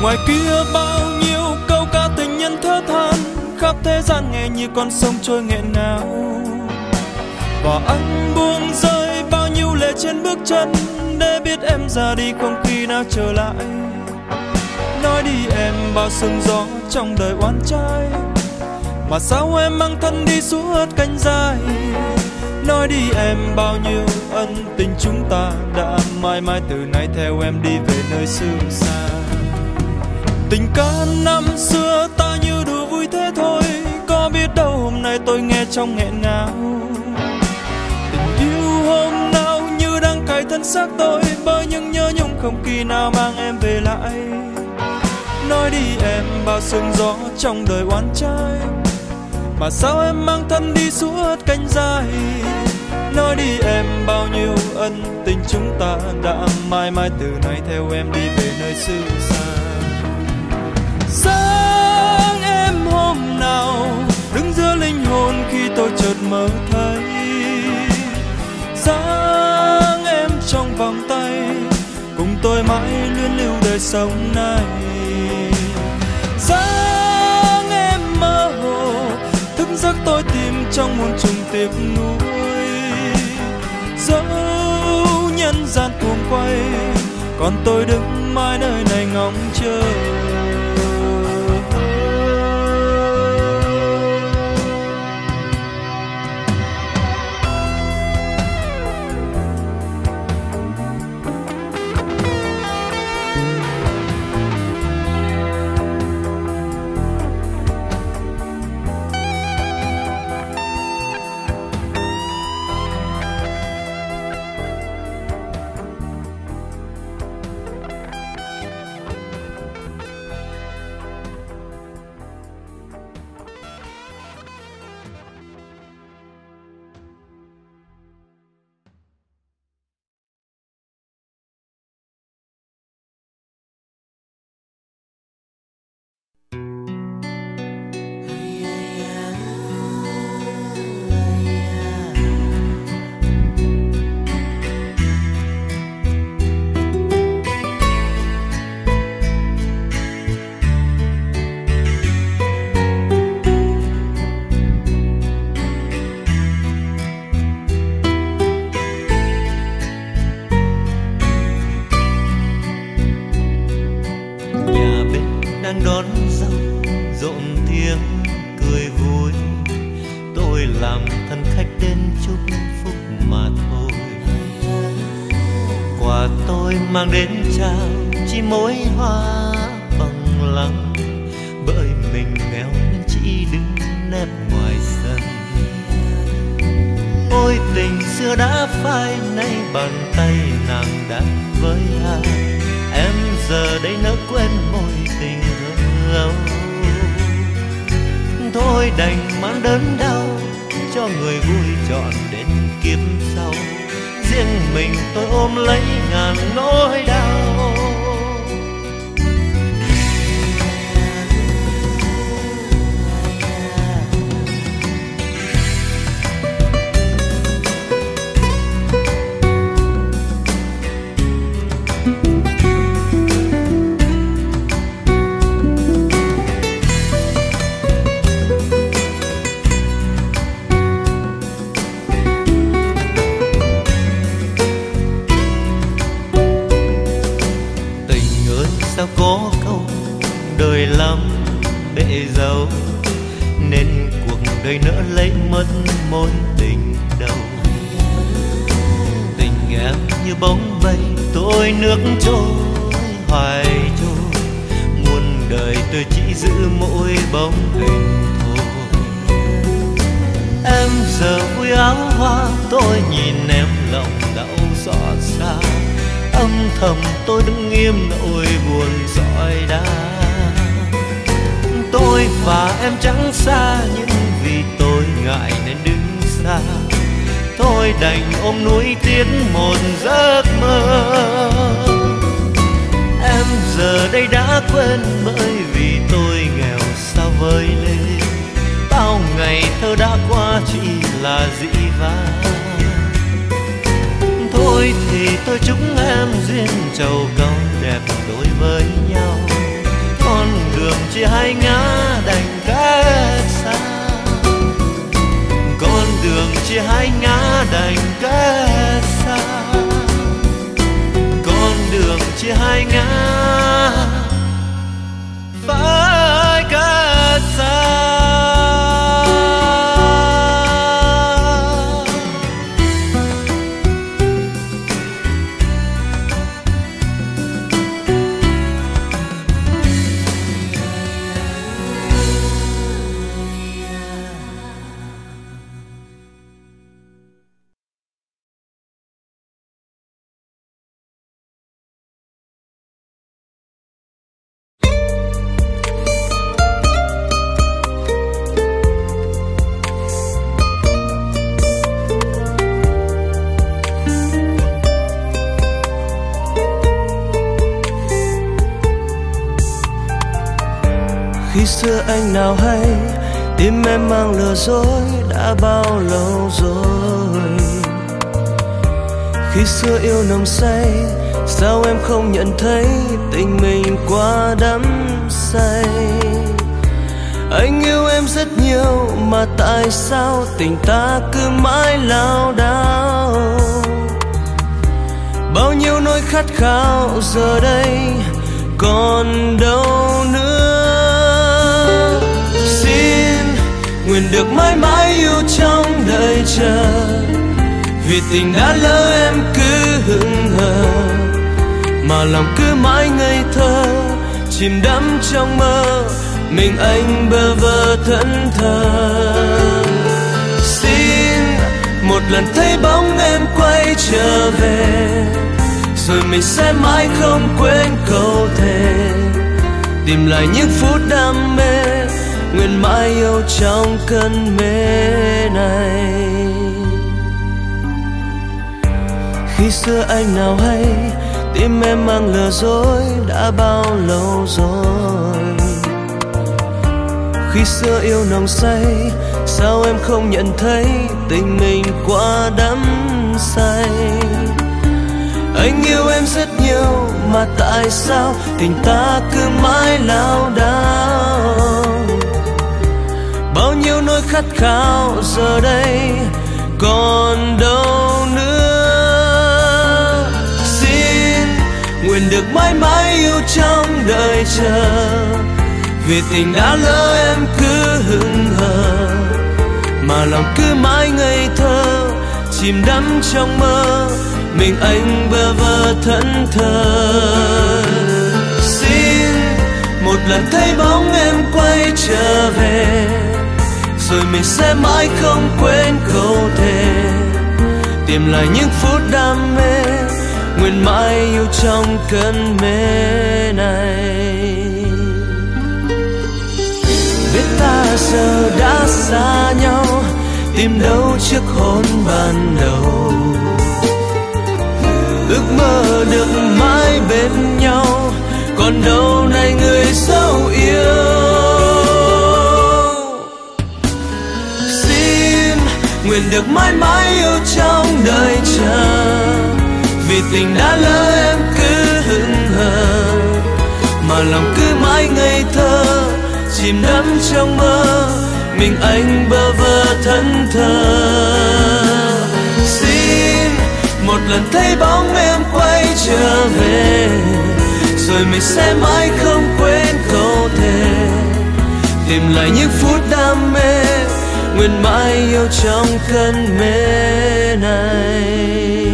Ngoài kia bao nhiêu câu ca tình nhân thở than, khắp thế gian nghe như con sông trôi nghẹn ngào. Và anh buông rơi bao nhiêu lệ trên bước chân, để biết em ra đi không khi nào trở lại. Nói đi em bao sương gió trong đời oán trái, mà sao em mang thân đi suốt cánh dài. Nói đi em bao nhiêu ân tình chúng ta đã mãi mãi từ nay theo em đi về nơi xứ xa. Tình ca năm xưa ta như đùa vui thế thôi, có biết đâu hôm nay tôi nghe trong nghẹn ngào. Tình yêu hôm nào như đang cài thân xác tôi, bởi những nhớ nhung không khi nào mang em về lại. Nói đi em bao sương gió trong đời oán trái, mà sao em mang thân đi suốt cánh dài. Nói đi em bao nhiêu ân tình chúng ta đã mãi mãi từ nay theo em đi về nơi xứ xa. Sáng em hôm nào đứng giữa linh hồn khi tôi chợt mơ thấy dáng em trong vòng tay, cùng tôi mãi luyến lưu đời sống này. Dáng em mơ hồ thức giấc tôi tìm trong muôn trùng tiếc nuối, dẫu nhân gian cuồng quay, còn tôi đứng mãi nơi này ngóng chờ. mang đến trao chỉ mỗi hoa bằng lăng, bởi mình nghèo nên chỉ đứng nép ngoài sân. Ôi tình xưa đã phai, nay bàn tay nàng đã với ai, em giờ đây nỡ quên môi tình thơ âu. Thôi đành mang đớn đau cho người vui chọn đến kiếp sau, riêng mình tôi ôm lấy ngàn nỗi đau. Sao có câu đời lắm bể dâu, nên cuộc đời nỡ lấy mất mối tình đầu. Tình em như bóng bay tôi nước trôi hoài trôi, muôn đời tôi chỉ giữ mỗi bóng hình thôi. Em giờ vui áo hoa tôi nhìn em lòng đau xót xa, âm thầm tôi đứng nghiêm nỗi buồn dõi đá. Tôi và em chẳng xa nhưng vì tôi ngại nên đứng xa, thôi đành ôm núi tiếc một giấc mơ. Em giờ đây đã quên bởi vì tôi nghèo sao vơi lên, bao ngày thơ đã qua chỉ là dĩ vãng. Thôi thì tôi chúc em duyên trầu câu đẹp đôi với nhau, thành cách xa. Con đường chia hai ngã phải cách xa. Khi xưa anh nào hay tim em mang lừa dối đã bao lâu rồi. Khi xưa yêu nồng say sao em không nhận thấy tình mình quá đắm say. Anh yêu em rất nhiều mà tại sao tình ta cứ mãi lao đao. Bao nhiêu nỗi khát khao giờ đây còn đâu nữa. Nguyện được mãi mãi yêu trong đời chờ, vì tình đã lỡ em cứ hững hờ, mà lòng cứ mãi ngây thơ, chìm đắm trong mơ, mình anh bơ vơ thẫn thờ. Xin một lần thấy bóng em quay trở về, rồi mình sẽ mãi không quên câu thề, tìm lại những phút đam mê, nguyện mãi yêu trong cơn mê này. Khi xưa anh nào hay tim em mang lừa dối đã bao lâu rồi. Khi xưa yêu nồng say sao em không nhận thấy tình mình quá đắm say. Anh yêu em rất nhiều mà tại sao tình ta cứ mãi lao đao. Bao nhiêu nỗi khát khao giờ đây còn đâu nữa. Xin nguyện được mãi mãi yêu trong đời chờ, vì tình đã lỡ em cứ hững hờ, mà lòng cứ mãi ngây thơ, chìm đắm trong mơ, mình anh bơ vơ thẫn thờ. Xin một lần thấy bóng em quay trở về, rồi mình sẽ mãi không quên câu thề, tìm lại những phút đam mê, nguyện mãi yêu trong cơn mê này. Biết ta giờ đã xa nhau, tìm đâu chiếc hôn ban đầu. Ước mơ được mãi bên nhau, còn đâu này người dấu yêu. Xin nguyện được mãi mãi yêu trong đời chờ, vì tình đã lỡ em cứ hững hờ, mà lòng cứ mãi ngây thơ, chìm đắm trong mơ, mình anh bơ vơ thẫn thờ. Xin một lần thấy bóng em quay trở về, rồi mình sẽ mãi không quên câu thề, tìm lại những phút đam mê, nguyện mãi yêu trong cơn mê này.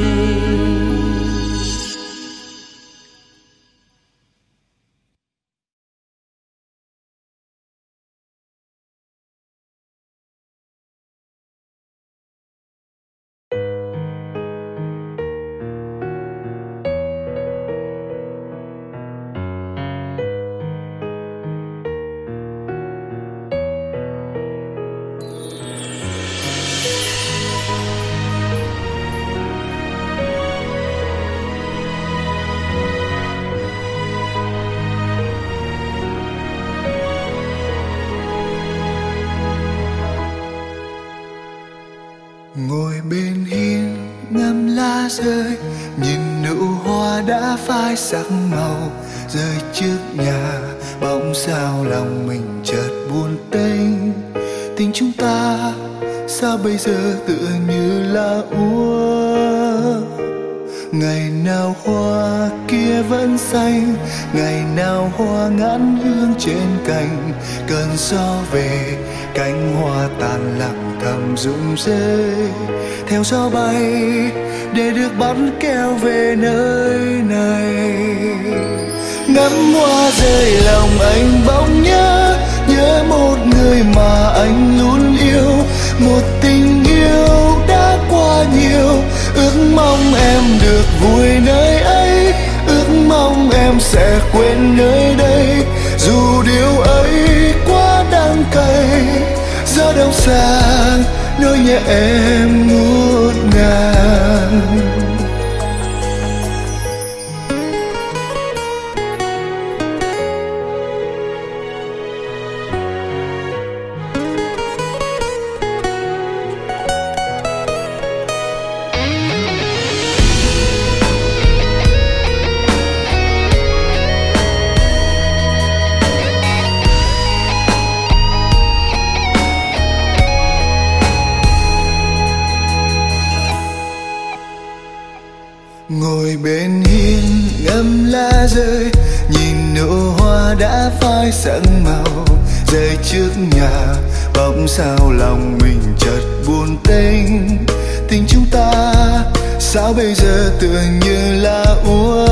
Ngồi bên hiên ngắm lá rơi, nhìn nụ hoa đã phai sắc màu, rơi trước nhà bỗng sao lòng mình chợt buồn tênh. Tình chúng ta sao bây giờ tựa như là úa. Ngày nào hoa kia vẫn xanh, ngày nào hoa ngát hương trên cành. Cơn gió về cánh hoa tàn lặng thầm rụng rơi, theo gió bay để được bắt kéo về nơi này. Ngắm hoa rơi lòng anh bỗng nhớ, nhớ một người mà anh luôn yêu. Một tình yêu đã qua nhiều, ước mong em được vui nơi ấy, ước mong em sẽ quên nơi đây. Dù điều ấy quá đắng cay, gió đông sang nỗi nhẹ em ngút ngàn. Ngồi bên hiên ngắm lá rơi, nhìn nụ hoa đã phai sắc màu. Rơi trước nhà bỗng sao lòng mình chợt buồn tênh. Tình chúng ta sao bây giờ tựa như là úa.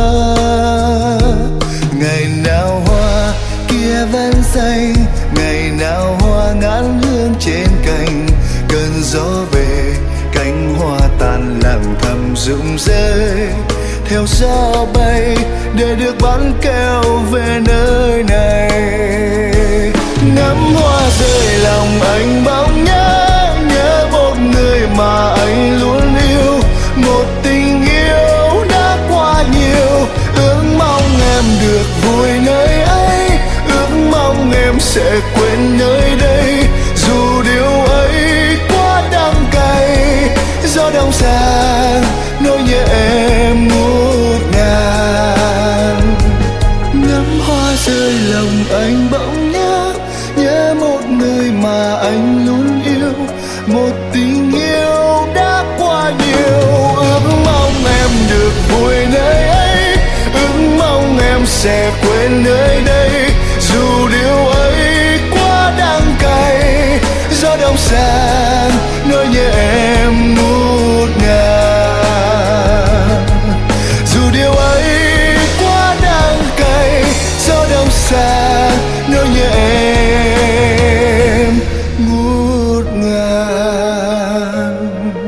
Ngày nào hoa kia vẫn xanh, ngày nào hoa ngát hương trên cành. Cơn gió về cánh hoa tàn lặng thầm rụng rơi, theo gió bay để được bắn kéo về nơi này. Ngắm hoa rơi lòng anh bỗng nhớ, nhớ một người mà anh luôn yêu. Một tình yêu đã qua nhiều, ước mong em được vui nơi ấy, ước mong em sẽ quên nơi đây. Dù điều ấy quá đắng cay, gió đông sang nỗi nhẹ em ngút ngàn. Ngắm hoa rơi lòng anh bỗng nhớ, nhớ một người mà anh luôn yêu. Một tình yêu đã qua nhiều, ước mong em được vui nơi ấy, ước mong em sẽ quên nơi đây. Dù điều ấy quá đắng cay, gió đông sang nỗi nhẹ em ngút ngàn. Dù điều ấy quá đắng cay, gió đông sang nỗi nhẹ em ngút ngàn.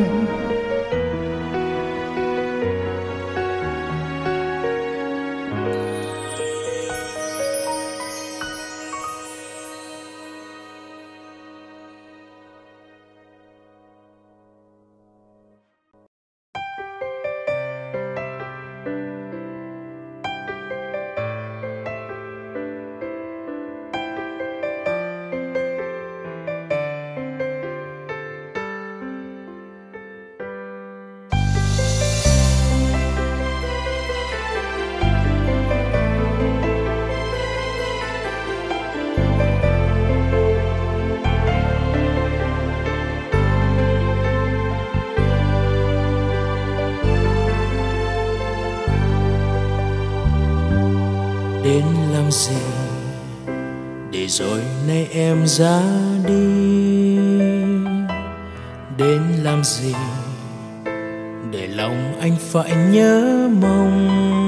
Đến làm gì để rồi nay em ra đi. Đến làm gì để lòng anh phải nhớ mong.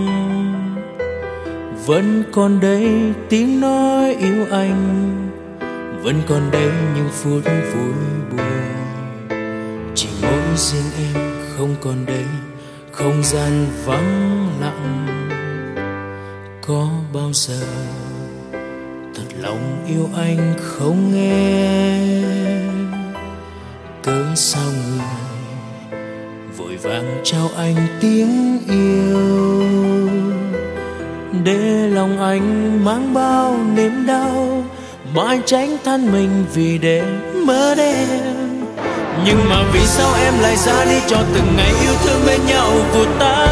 Vẫn còn đây tiếng nói yêu anh, vẫn còn đây những phút vui buồn. Chỉ mỗi riêng em không còn đây, không gian vắng lặng. Có bao giờ thật lòng yêu anh không nghe, cớ sao người vội vàng trao anh tiếng yêu. Để lòng anh mang bao niềm đau, mãi tránh than mình vì để mất em. Nhưng mà vì sao em lại ra đi cho từng ngày yêu thương bên nhau vụt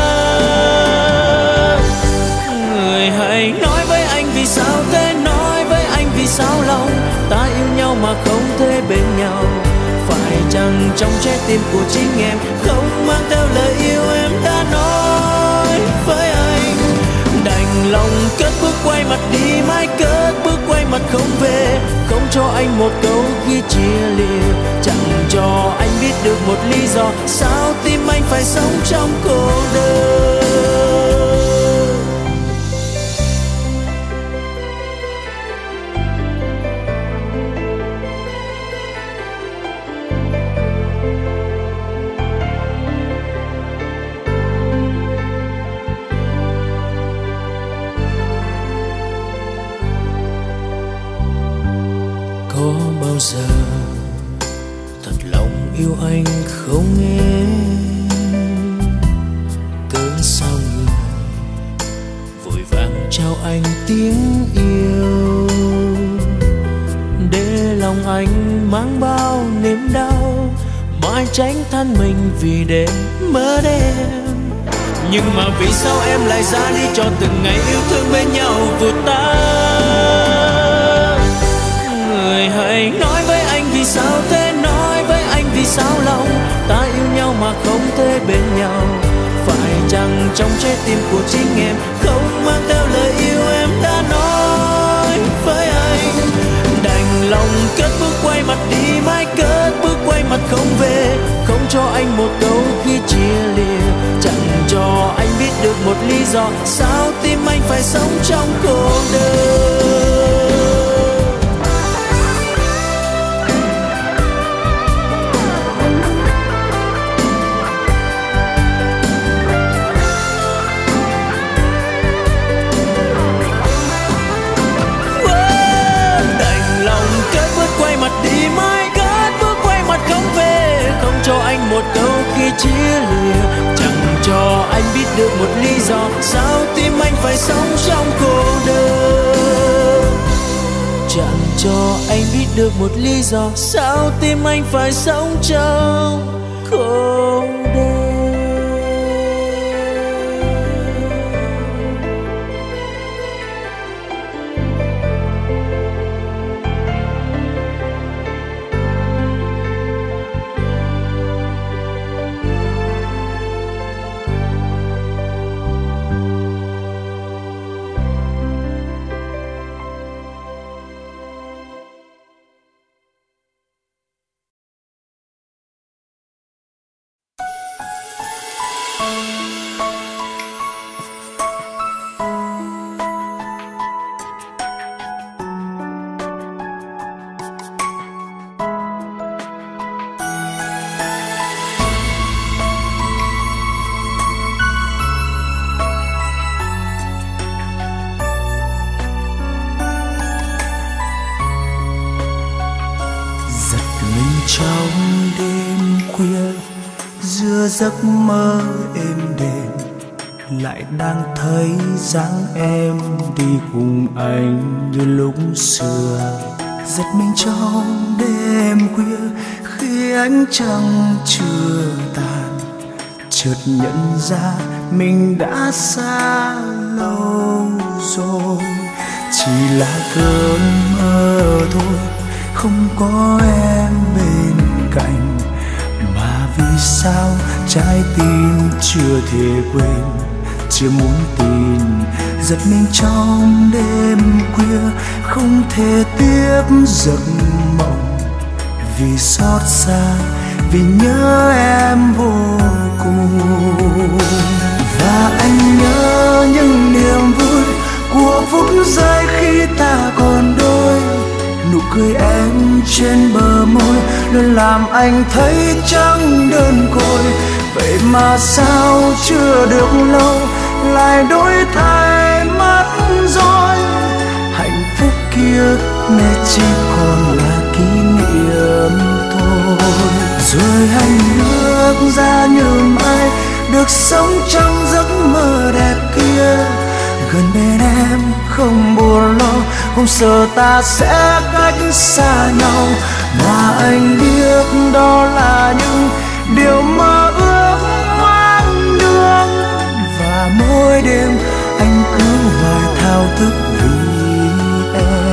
tan. Người hãy nói với anh vì sao thế, nói với anh vì sao lòng ta yêu nhau mà không thể bên nhau. Phải chăng trong trái tim của chính em, không mang theo lời yêu em đã nói với anh. Đành lòng cất bước quay mặt đi, mãi cất bước quay mặt không về, không cho anh một câu khi chia lìa, chẳng cho anh biết được một lý do sao tim anh phải sống trong cô đơn. Có bao giờ thật lòng yêu anh không em, cớ sao người vội vàng trao anh tiếng yêu, để lòng anh mang bao niềm đau, mãi tránh than mình vì đêm mơ đêm. Nhưng mà vì sao em lại ra đi cho từng ngày yêu thương bên nhau vụt tan? Người hãy nói với anh vì sao thế, nói với anh vì sao lòng ta yêu nhau mà không thể bên nhau. Phải chăng trong trái tim của chính em không mang theo lời yêu em đã nói với anh. Đành lòng cất bước quay mặt đi, mãi cất bước quay mặt không về, không cho anh một câu khi chia lìa, chẳng cho anh biết được một lý do sao tim anh phải sống trong cô đơn. Đi mãi cất bước quay mặt không về, không cho anh một câu khi chia lìa, chẳng cho anh biết được một lý do sao tim anh phải sống trong cô đơn. Chẳng cho anh biết được một lý do sao tim anh phải sống trong cô đơn. Trong đêm khuya giữa giấc mơ êm đềm, lại đang thấy dáng em đi cùng anh như lúc xưa. Giật mình trong đêm khuya khi ánh trăng chưa tàn, chợt nhận ra mình đã xa lâu rồi. Chỉ là cơn mơ thôi, không có em bên cạnh, mà vì sao trái tim chưa thể quên, chưa muốn tin. Giật mình trong đêm khuya không thể tiếp giấc mộng, vì xót xa, vì nhớ em vô cùng. Và anh nhớ những niềm vui của phút giây khi ta còn đôi. Nụ cười em trên bờ môi luôn làm anh thấy chẳng đơn côi. Vậy mà sao chưa được lâu lại đổi thay mất rồi. Hạnh phúc kia nay chỉ còn là kỷ niệm thôi. Rồi anh bước ra như mai, được sống trong giấc mơ đẹp kia. Gần bên em không buồn lo, không sợ ta sẽ cách xa nhau. Mà anh biết đó là những điều mơ ước hoang đường. Và mỗi đêm anh cứ hoài thao thức vì em.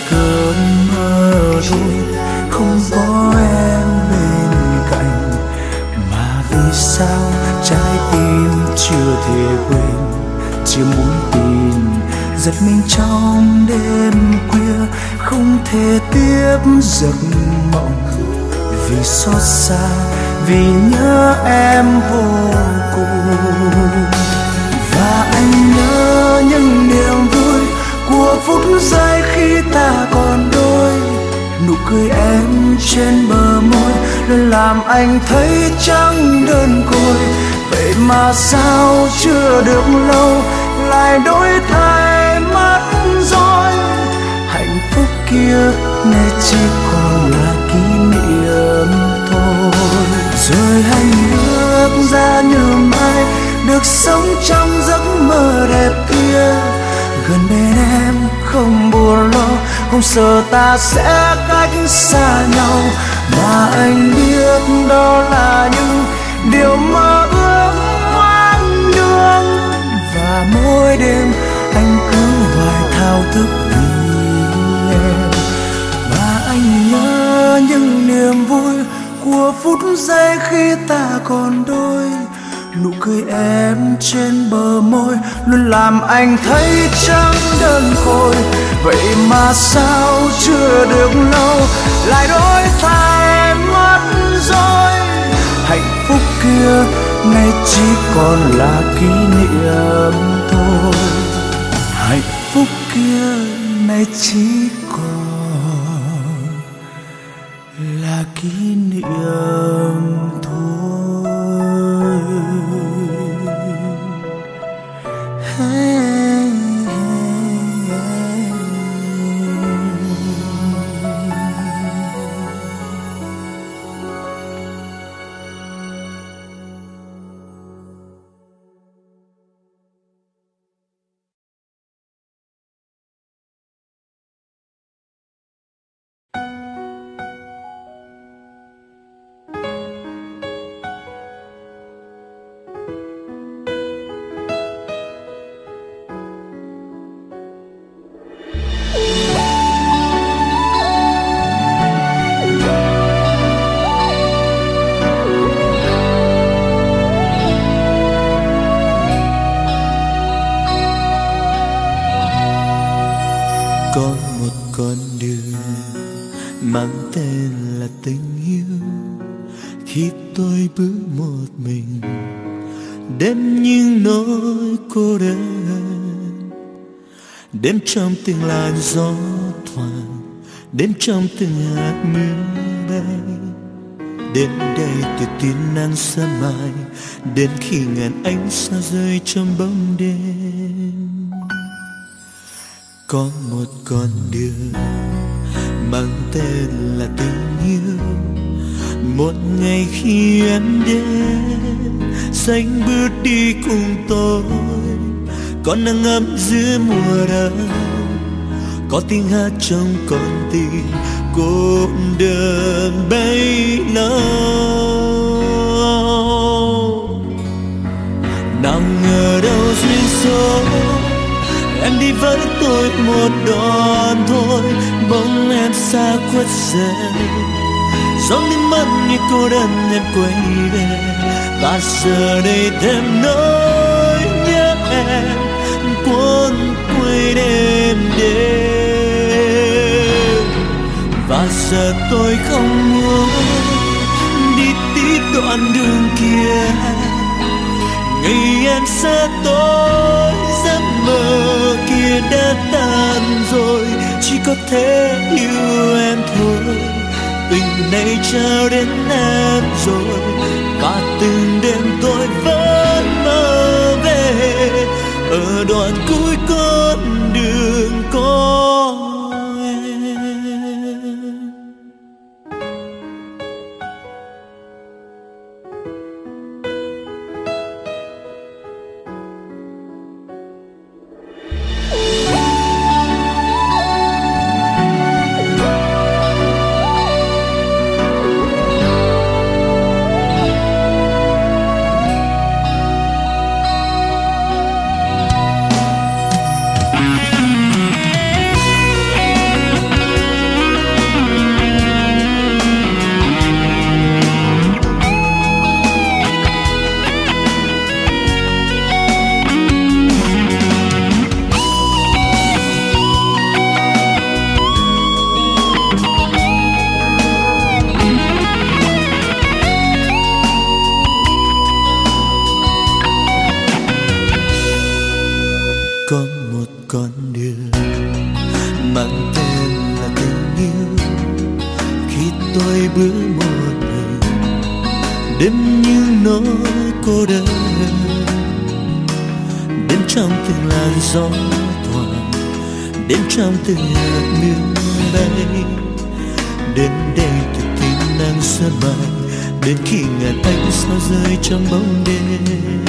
cơn mơ thôi, không có em bên cạnh. Mà vì sao trái tim chưa thể quên, chưa muốn tin, giật mình trong đêm khuya, không thể tiếp giấc mộng. Vì xót xa, vì nhớ em vô cùng. Và anh nhớ những niềm vui của phút giây khi ta còn đôi. Nụ cười em trên bờ môi luôn làm anh thấy chẳng đơn côi. Vậy mà sao chưa được lâu lại đổi thay mất rồi. Hạnh phúc kia nay chỉ còn là kỷ niệm thôi. Rồi anh bước ra như mai, được sống trong giấc mơ đẹp kia. Gần bên em không buồn lo, không sợ ta sẽ cách xa nhau. Mà anh biết đó là những điều mơ ước hoang đường. Và mỗi đêm anh cứ hoài thao thức vì em. Và anh nhớ những niềm vui của phút giây khi ta còn đôi. Nụ cười em trên bờ môi luôn làm anh thấy chẳng đơn côi. Vậy mà sao chưa được lâu lại đổi thay mất rồi. Hạnh phúc kia nay chỉ còn là kỷ niệm thôi. Hạnh phúc kia nay chỉ còn là kỷ niệm thôi. Có một con đường mang tên là tình yêu. Khi tôi bước một mình đêm những nỗi cô đơn, đêm trong từng làn gió thoảng, đêm trong từng hạt mưa bay. Đến đây từ tin nắng sớm mai, đến khi ngàn ánh sao rơi trong bóng đêm. Có một con đường mang tên là tình yêu. Một ngày khi em đến xanh bước đi cùng tôi, có nắng ấm giữa mùa đông, có tiếng hát trong con tim cô đơn bấy lâu. Nào ngờ đâu duyên số em đi với tôi một đoạn thôi, bóng em xa khuất dần, gió biến mất như cô đơn em quay về. Và giờ đây thêm nỗi nhớ em cuốn quay đêm đêm. Và giờ tôi không muốn đi tiếp đoạn đường kia, ngày em xa tôi giấc mơ kia đã tan rồi. Chỉ có thể yêu em thôi, tình này trao đến em rồi. Và từng đêm tôi vẫn mơ về ở đoạn cuối con đường có em. tôi bước một mình, đêm như nỗi cô đơn. Đêm trong từng làn gió thoảng, đêm trong từng hạt mưa bay. Đến đây từ tim nắng sớm mai, đến khi ngàn ánh sao rơi trong bóng đêm.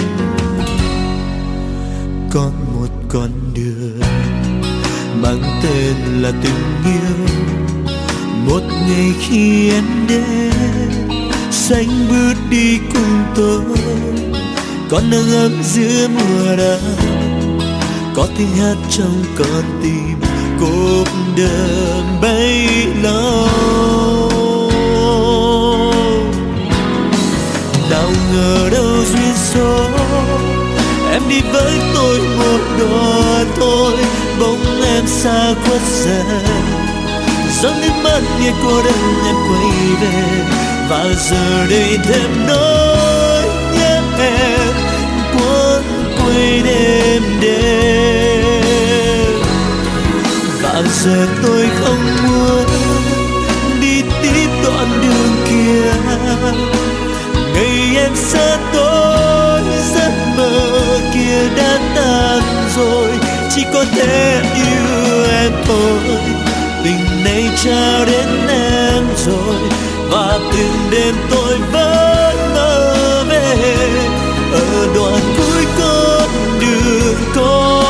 Có một con đường mang tên là tình yêu. Một ngày khi em đến, xanh bước đi cùng tôi. Có nắng ấm giữa mùa đông, có tiếng hát trong con tim cuộc đời bấy lâu. Nào ngờ đâu duyên số, em đi với tôi một đoạn thôi. Bóng em xa khuất dần, dòng nước mắt nghe cô đơn em quay về. Và giờ đây thêm nỗi nhớ em cuốn quay đêm đêm. Và giờ tôi không muốn đi tiếp đoạn đường kia. Ngày em xa tôi, giấc mơ kia đã tan rồi. Chỉ có thể yêu em thôi. Tình này trao đến em rồi. Và từng đêm tôi vẫn mơ về ở đoạn cuối con đường có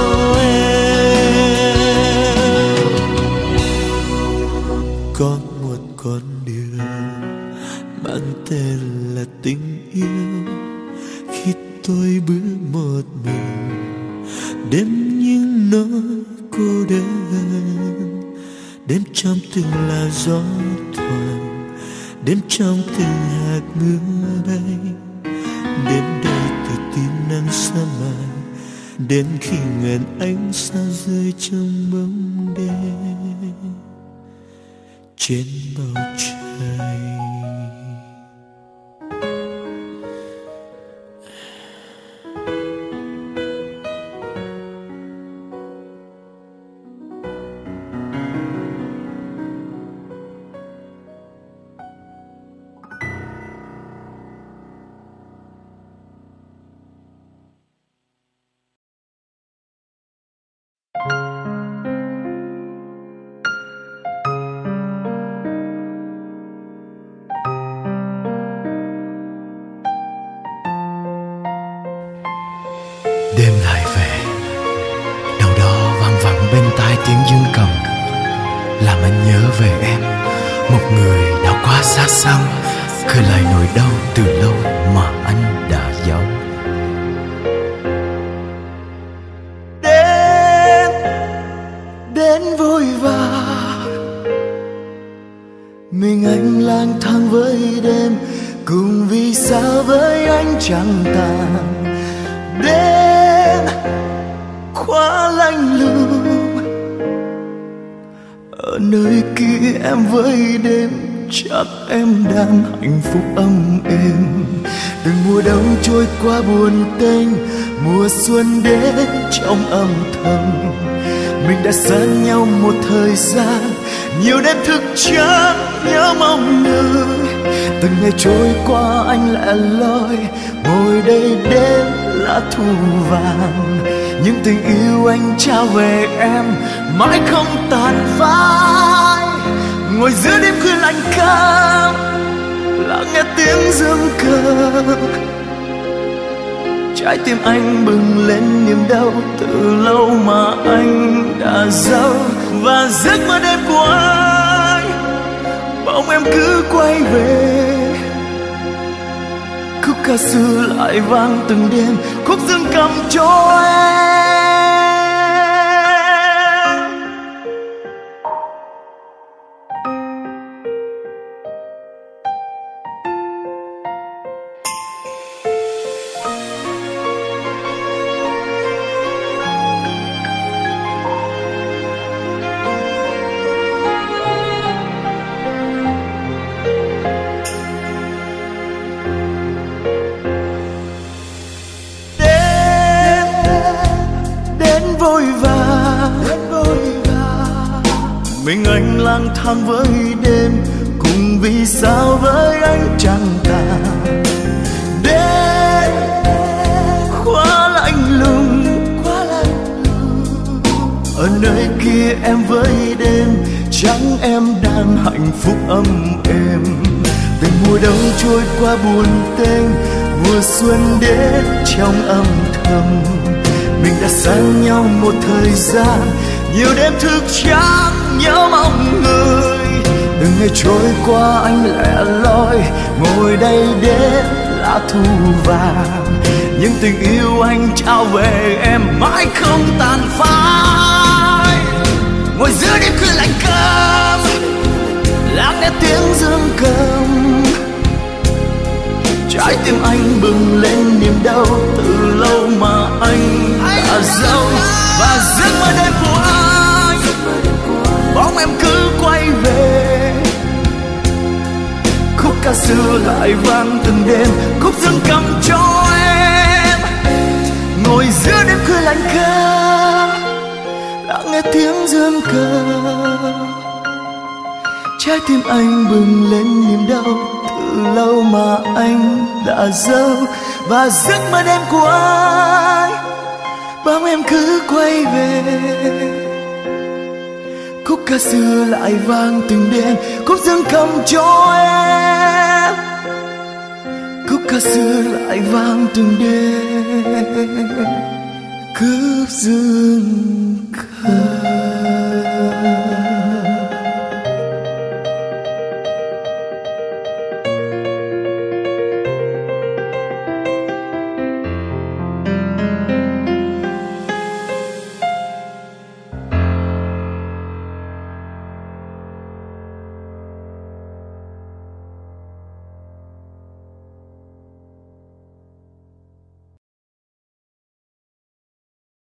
em. Có một con đường mang tên là tình yêu. Khi tôi bước một mình, đêm những nỗi cô đơn. Đêm trong từng là gió thoảng, đêm trong từng hạt mưa bay. Đến đây từ tim nắng sớm mai, đến khi ngàn ánh sao rơi trong bóng đêm trên bầu trời. Đêm lại về, đâu đó văng vẳng bên tai tiếng dương cầm, làm anh nhớ về em, một người đã quá xa xăm, khơi lại nỗi đau từ lâu mà anh đã giấu. Đến, đến vội vã, mình anh lang thang với đêm, cùng vì sao với anh chẳng tàn. Đến quá lạnh lùng, ở nơi kia em với đêm, chắc em đang hạnh phúc âm êm. Từng mùa đông trôi qua buồn tênh, mùa xuân đến trong âm thầm. Mình đã xa nhau một thời gian, nhiều đêm thức trắng nhớ mong người. Từng ngày trôi qua anh lẻ loi, ngồi đây đêm lá thu vàng. Những tình yêu anh trao về em mãi không tàn phai. Ngồi giữa đêm khuya lạnh cam, lắng nghe tiếng dương cờ. Trái tim anh bừng lên niềm đau từ lâu mà anh đã giấu. Và giấc mơ đêm của anh, bỗng em cứ quay về. Khúc ca xưa lại vang từng đêm, khúc dương cầm cho em. Mình anh lang thang với đêm, cùng nhưng vì sao với anh chẳng tàn đến quá lạnh lùng. Ở nơi kia em với đêm, chẳng em đang hạnh phúc ấm êm. Từng mùa đông trôi qua buồn tênh, mùa xuân đến trong âm thầm. Mình đã xa nhau một thời gian, nhiều đêm thức trắng nhớ mong người. Từng ngày trôi qua anh lẻ loi, ngồi đây đến lá thu vàng. Nhưng tình yêu anh trao về em mãi không tàn phai. Ngồi giữa đêm khuya lạnh cơm, lắng nghe tiếng dương cầm. Trái tim anh bừng lên niềm đau, từ lâu mà anh đã giấu. Và giấc mơ đêm của anh, bóng em cứ quay về. Khúc ca xưa lại vang từng đêm, khúc dương cầm cho em. Ngồi giữa đêm khuya lạnh cơm, lắng nghe tiếng dương cầm. Trái tim anh bừng lên niềm đau, từ lâu mà anh đã giấu. Và giấc mơ đêm của anh, bóng em cứ quay về. Khúc ca xưa lại vang từng đêm, khúc dương cầm cho em. Khúc ca xưa lại vang từng đêm, khúc dương cầm.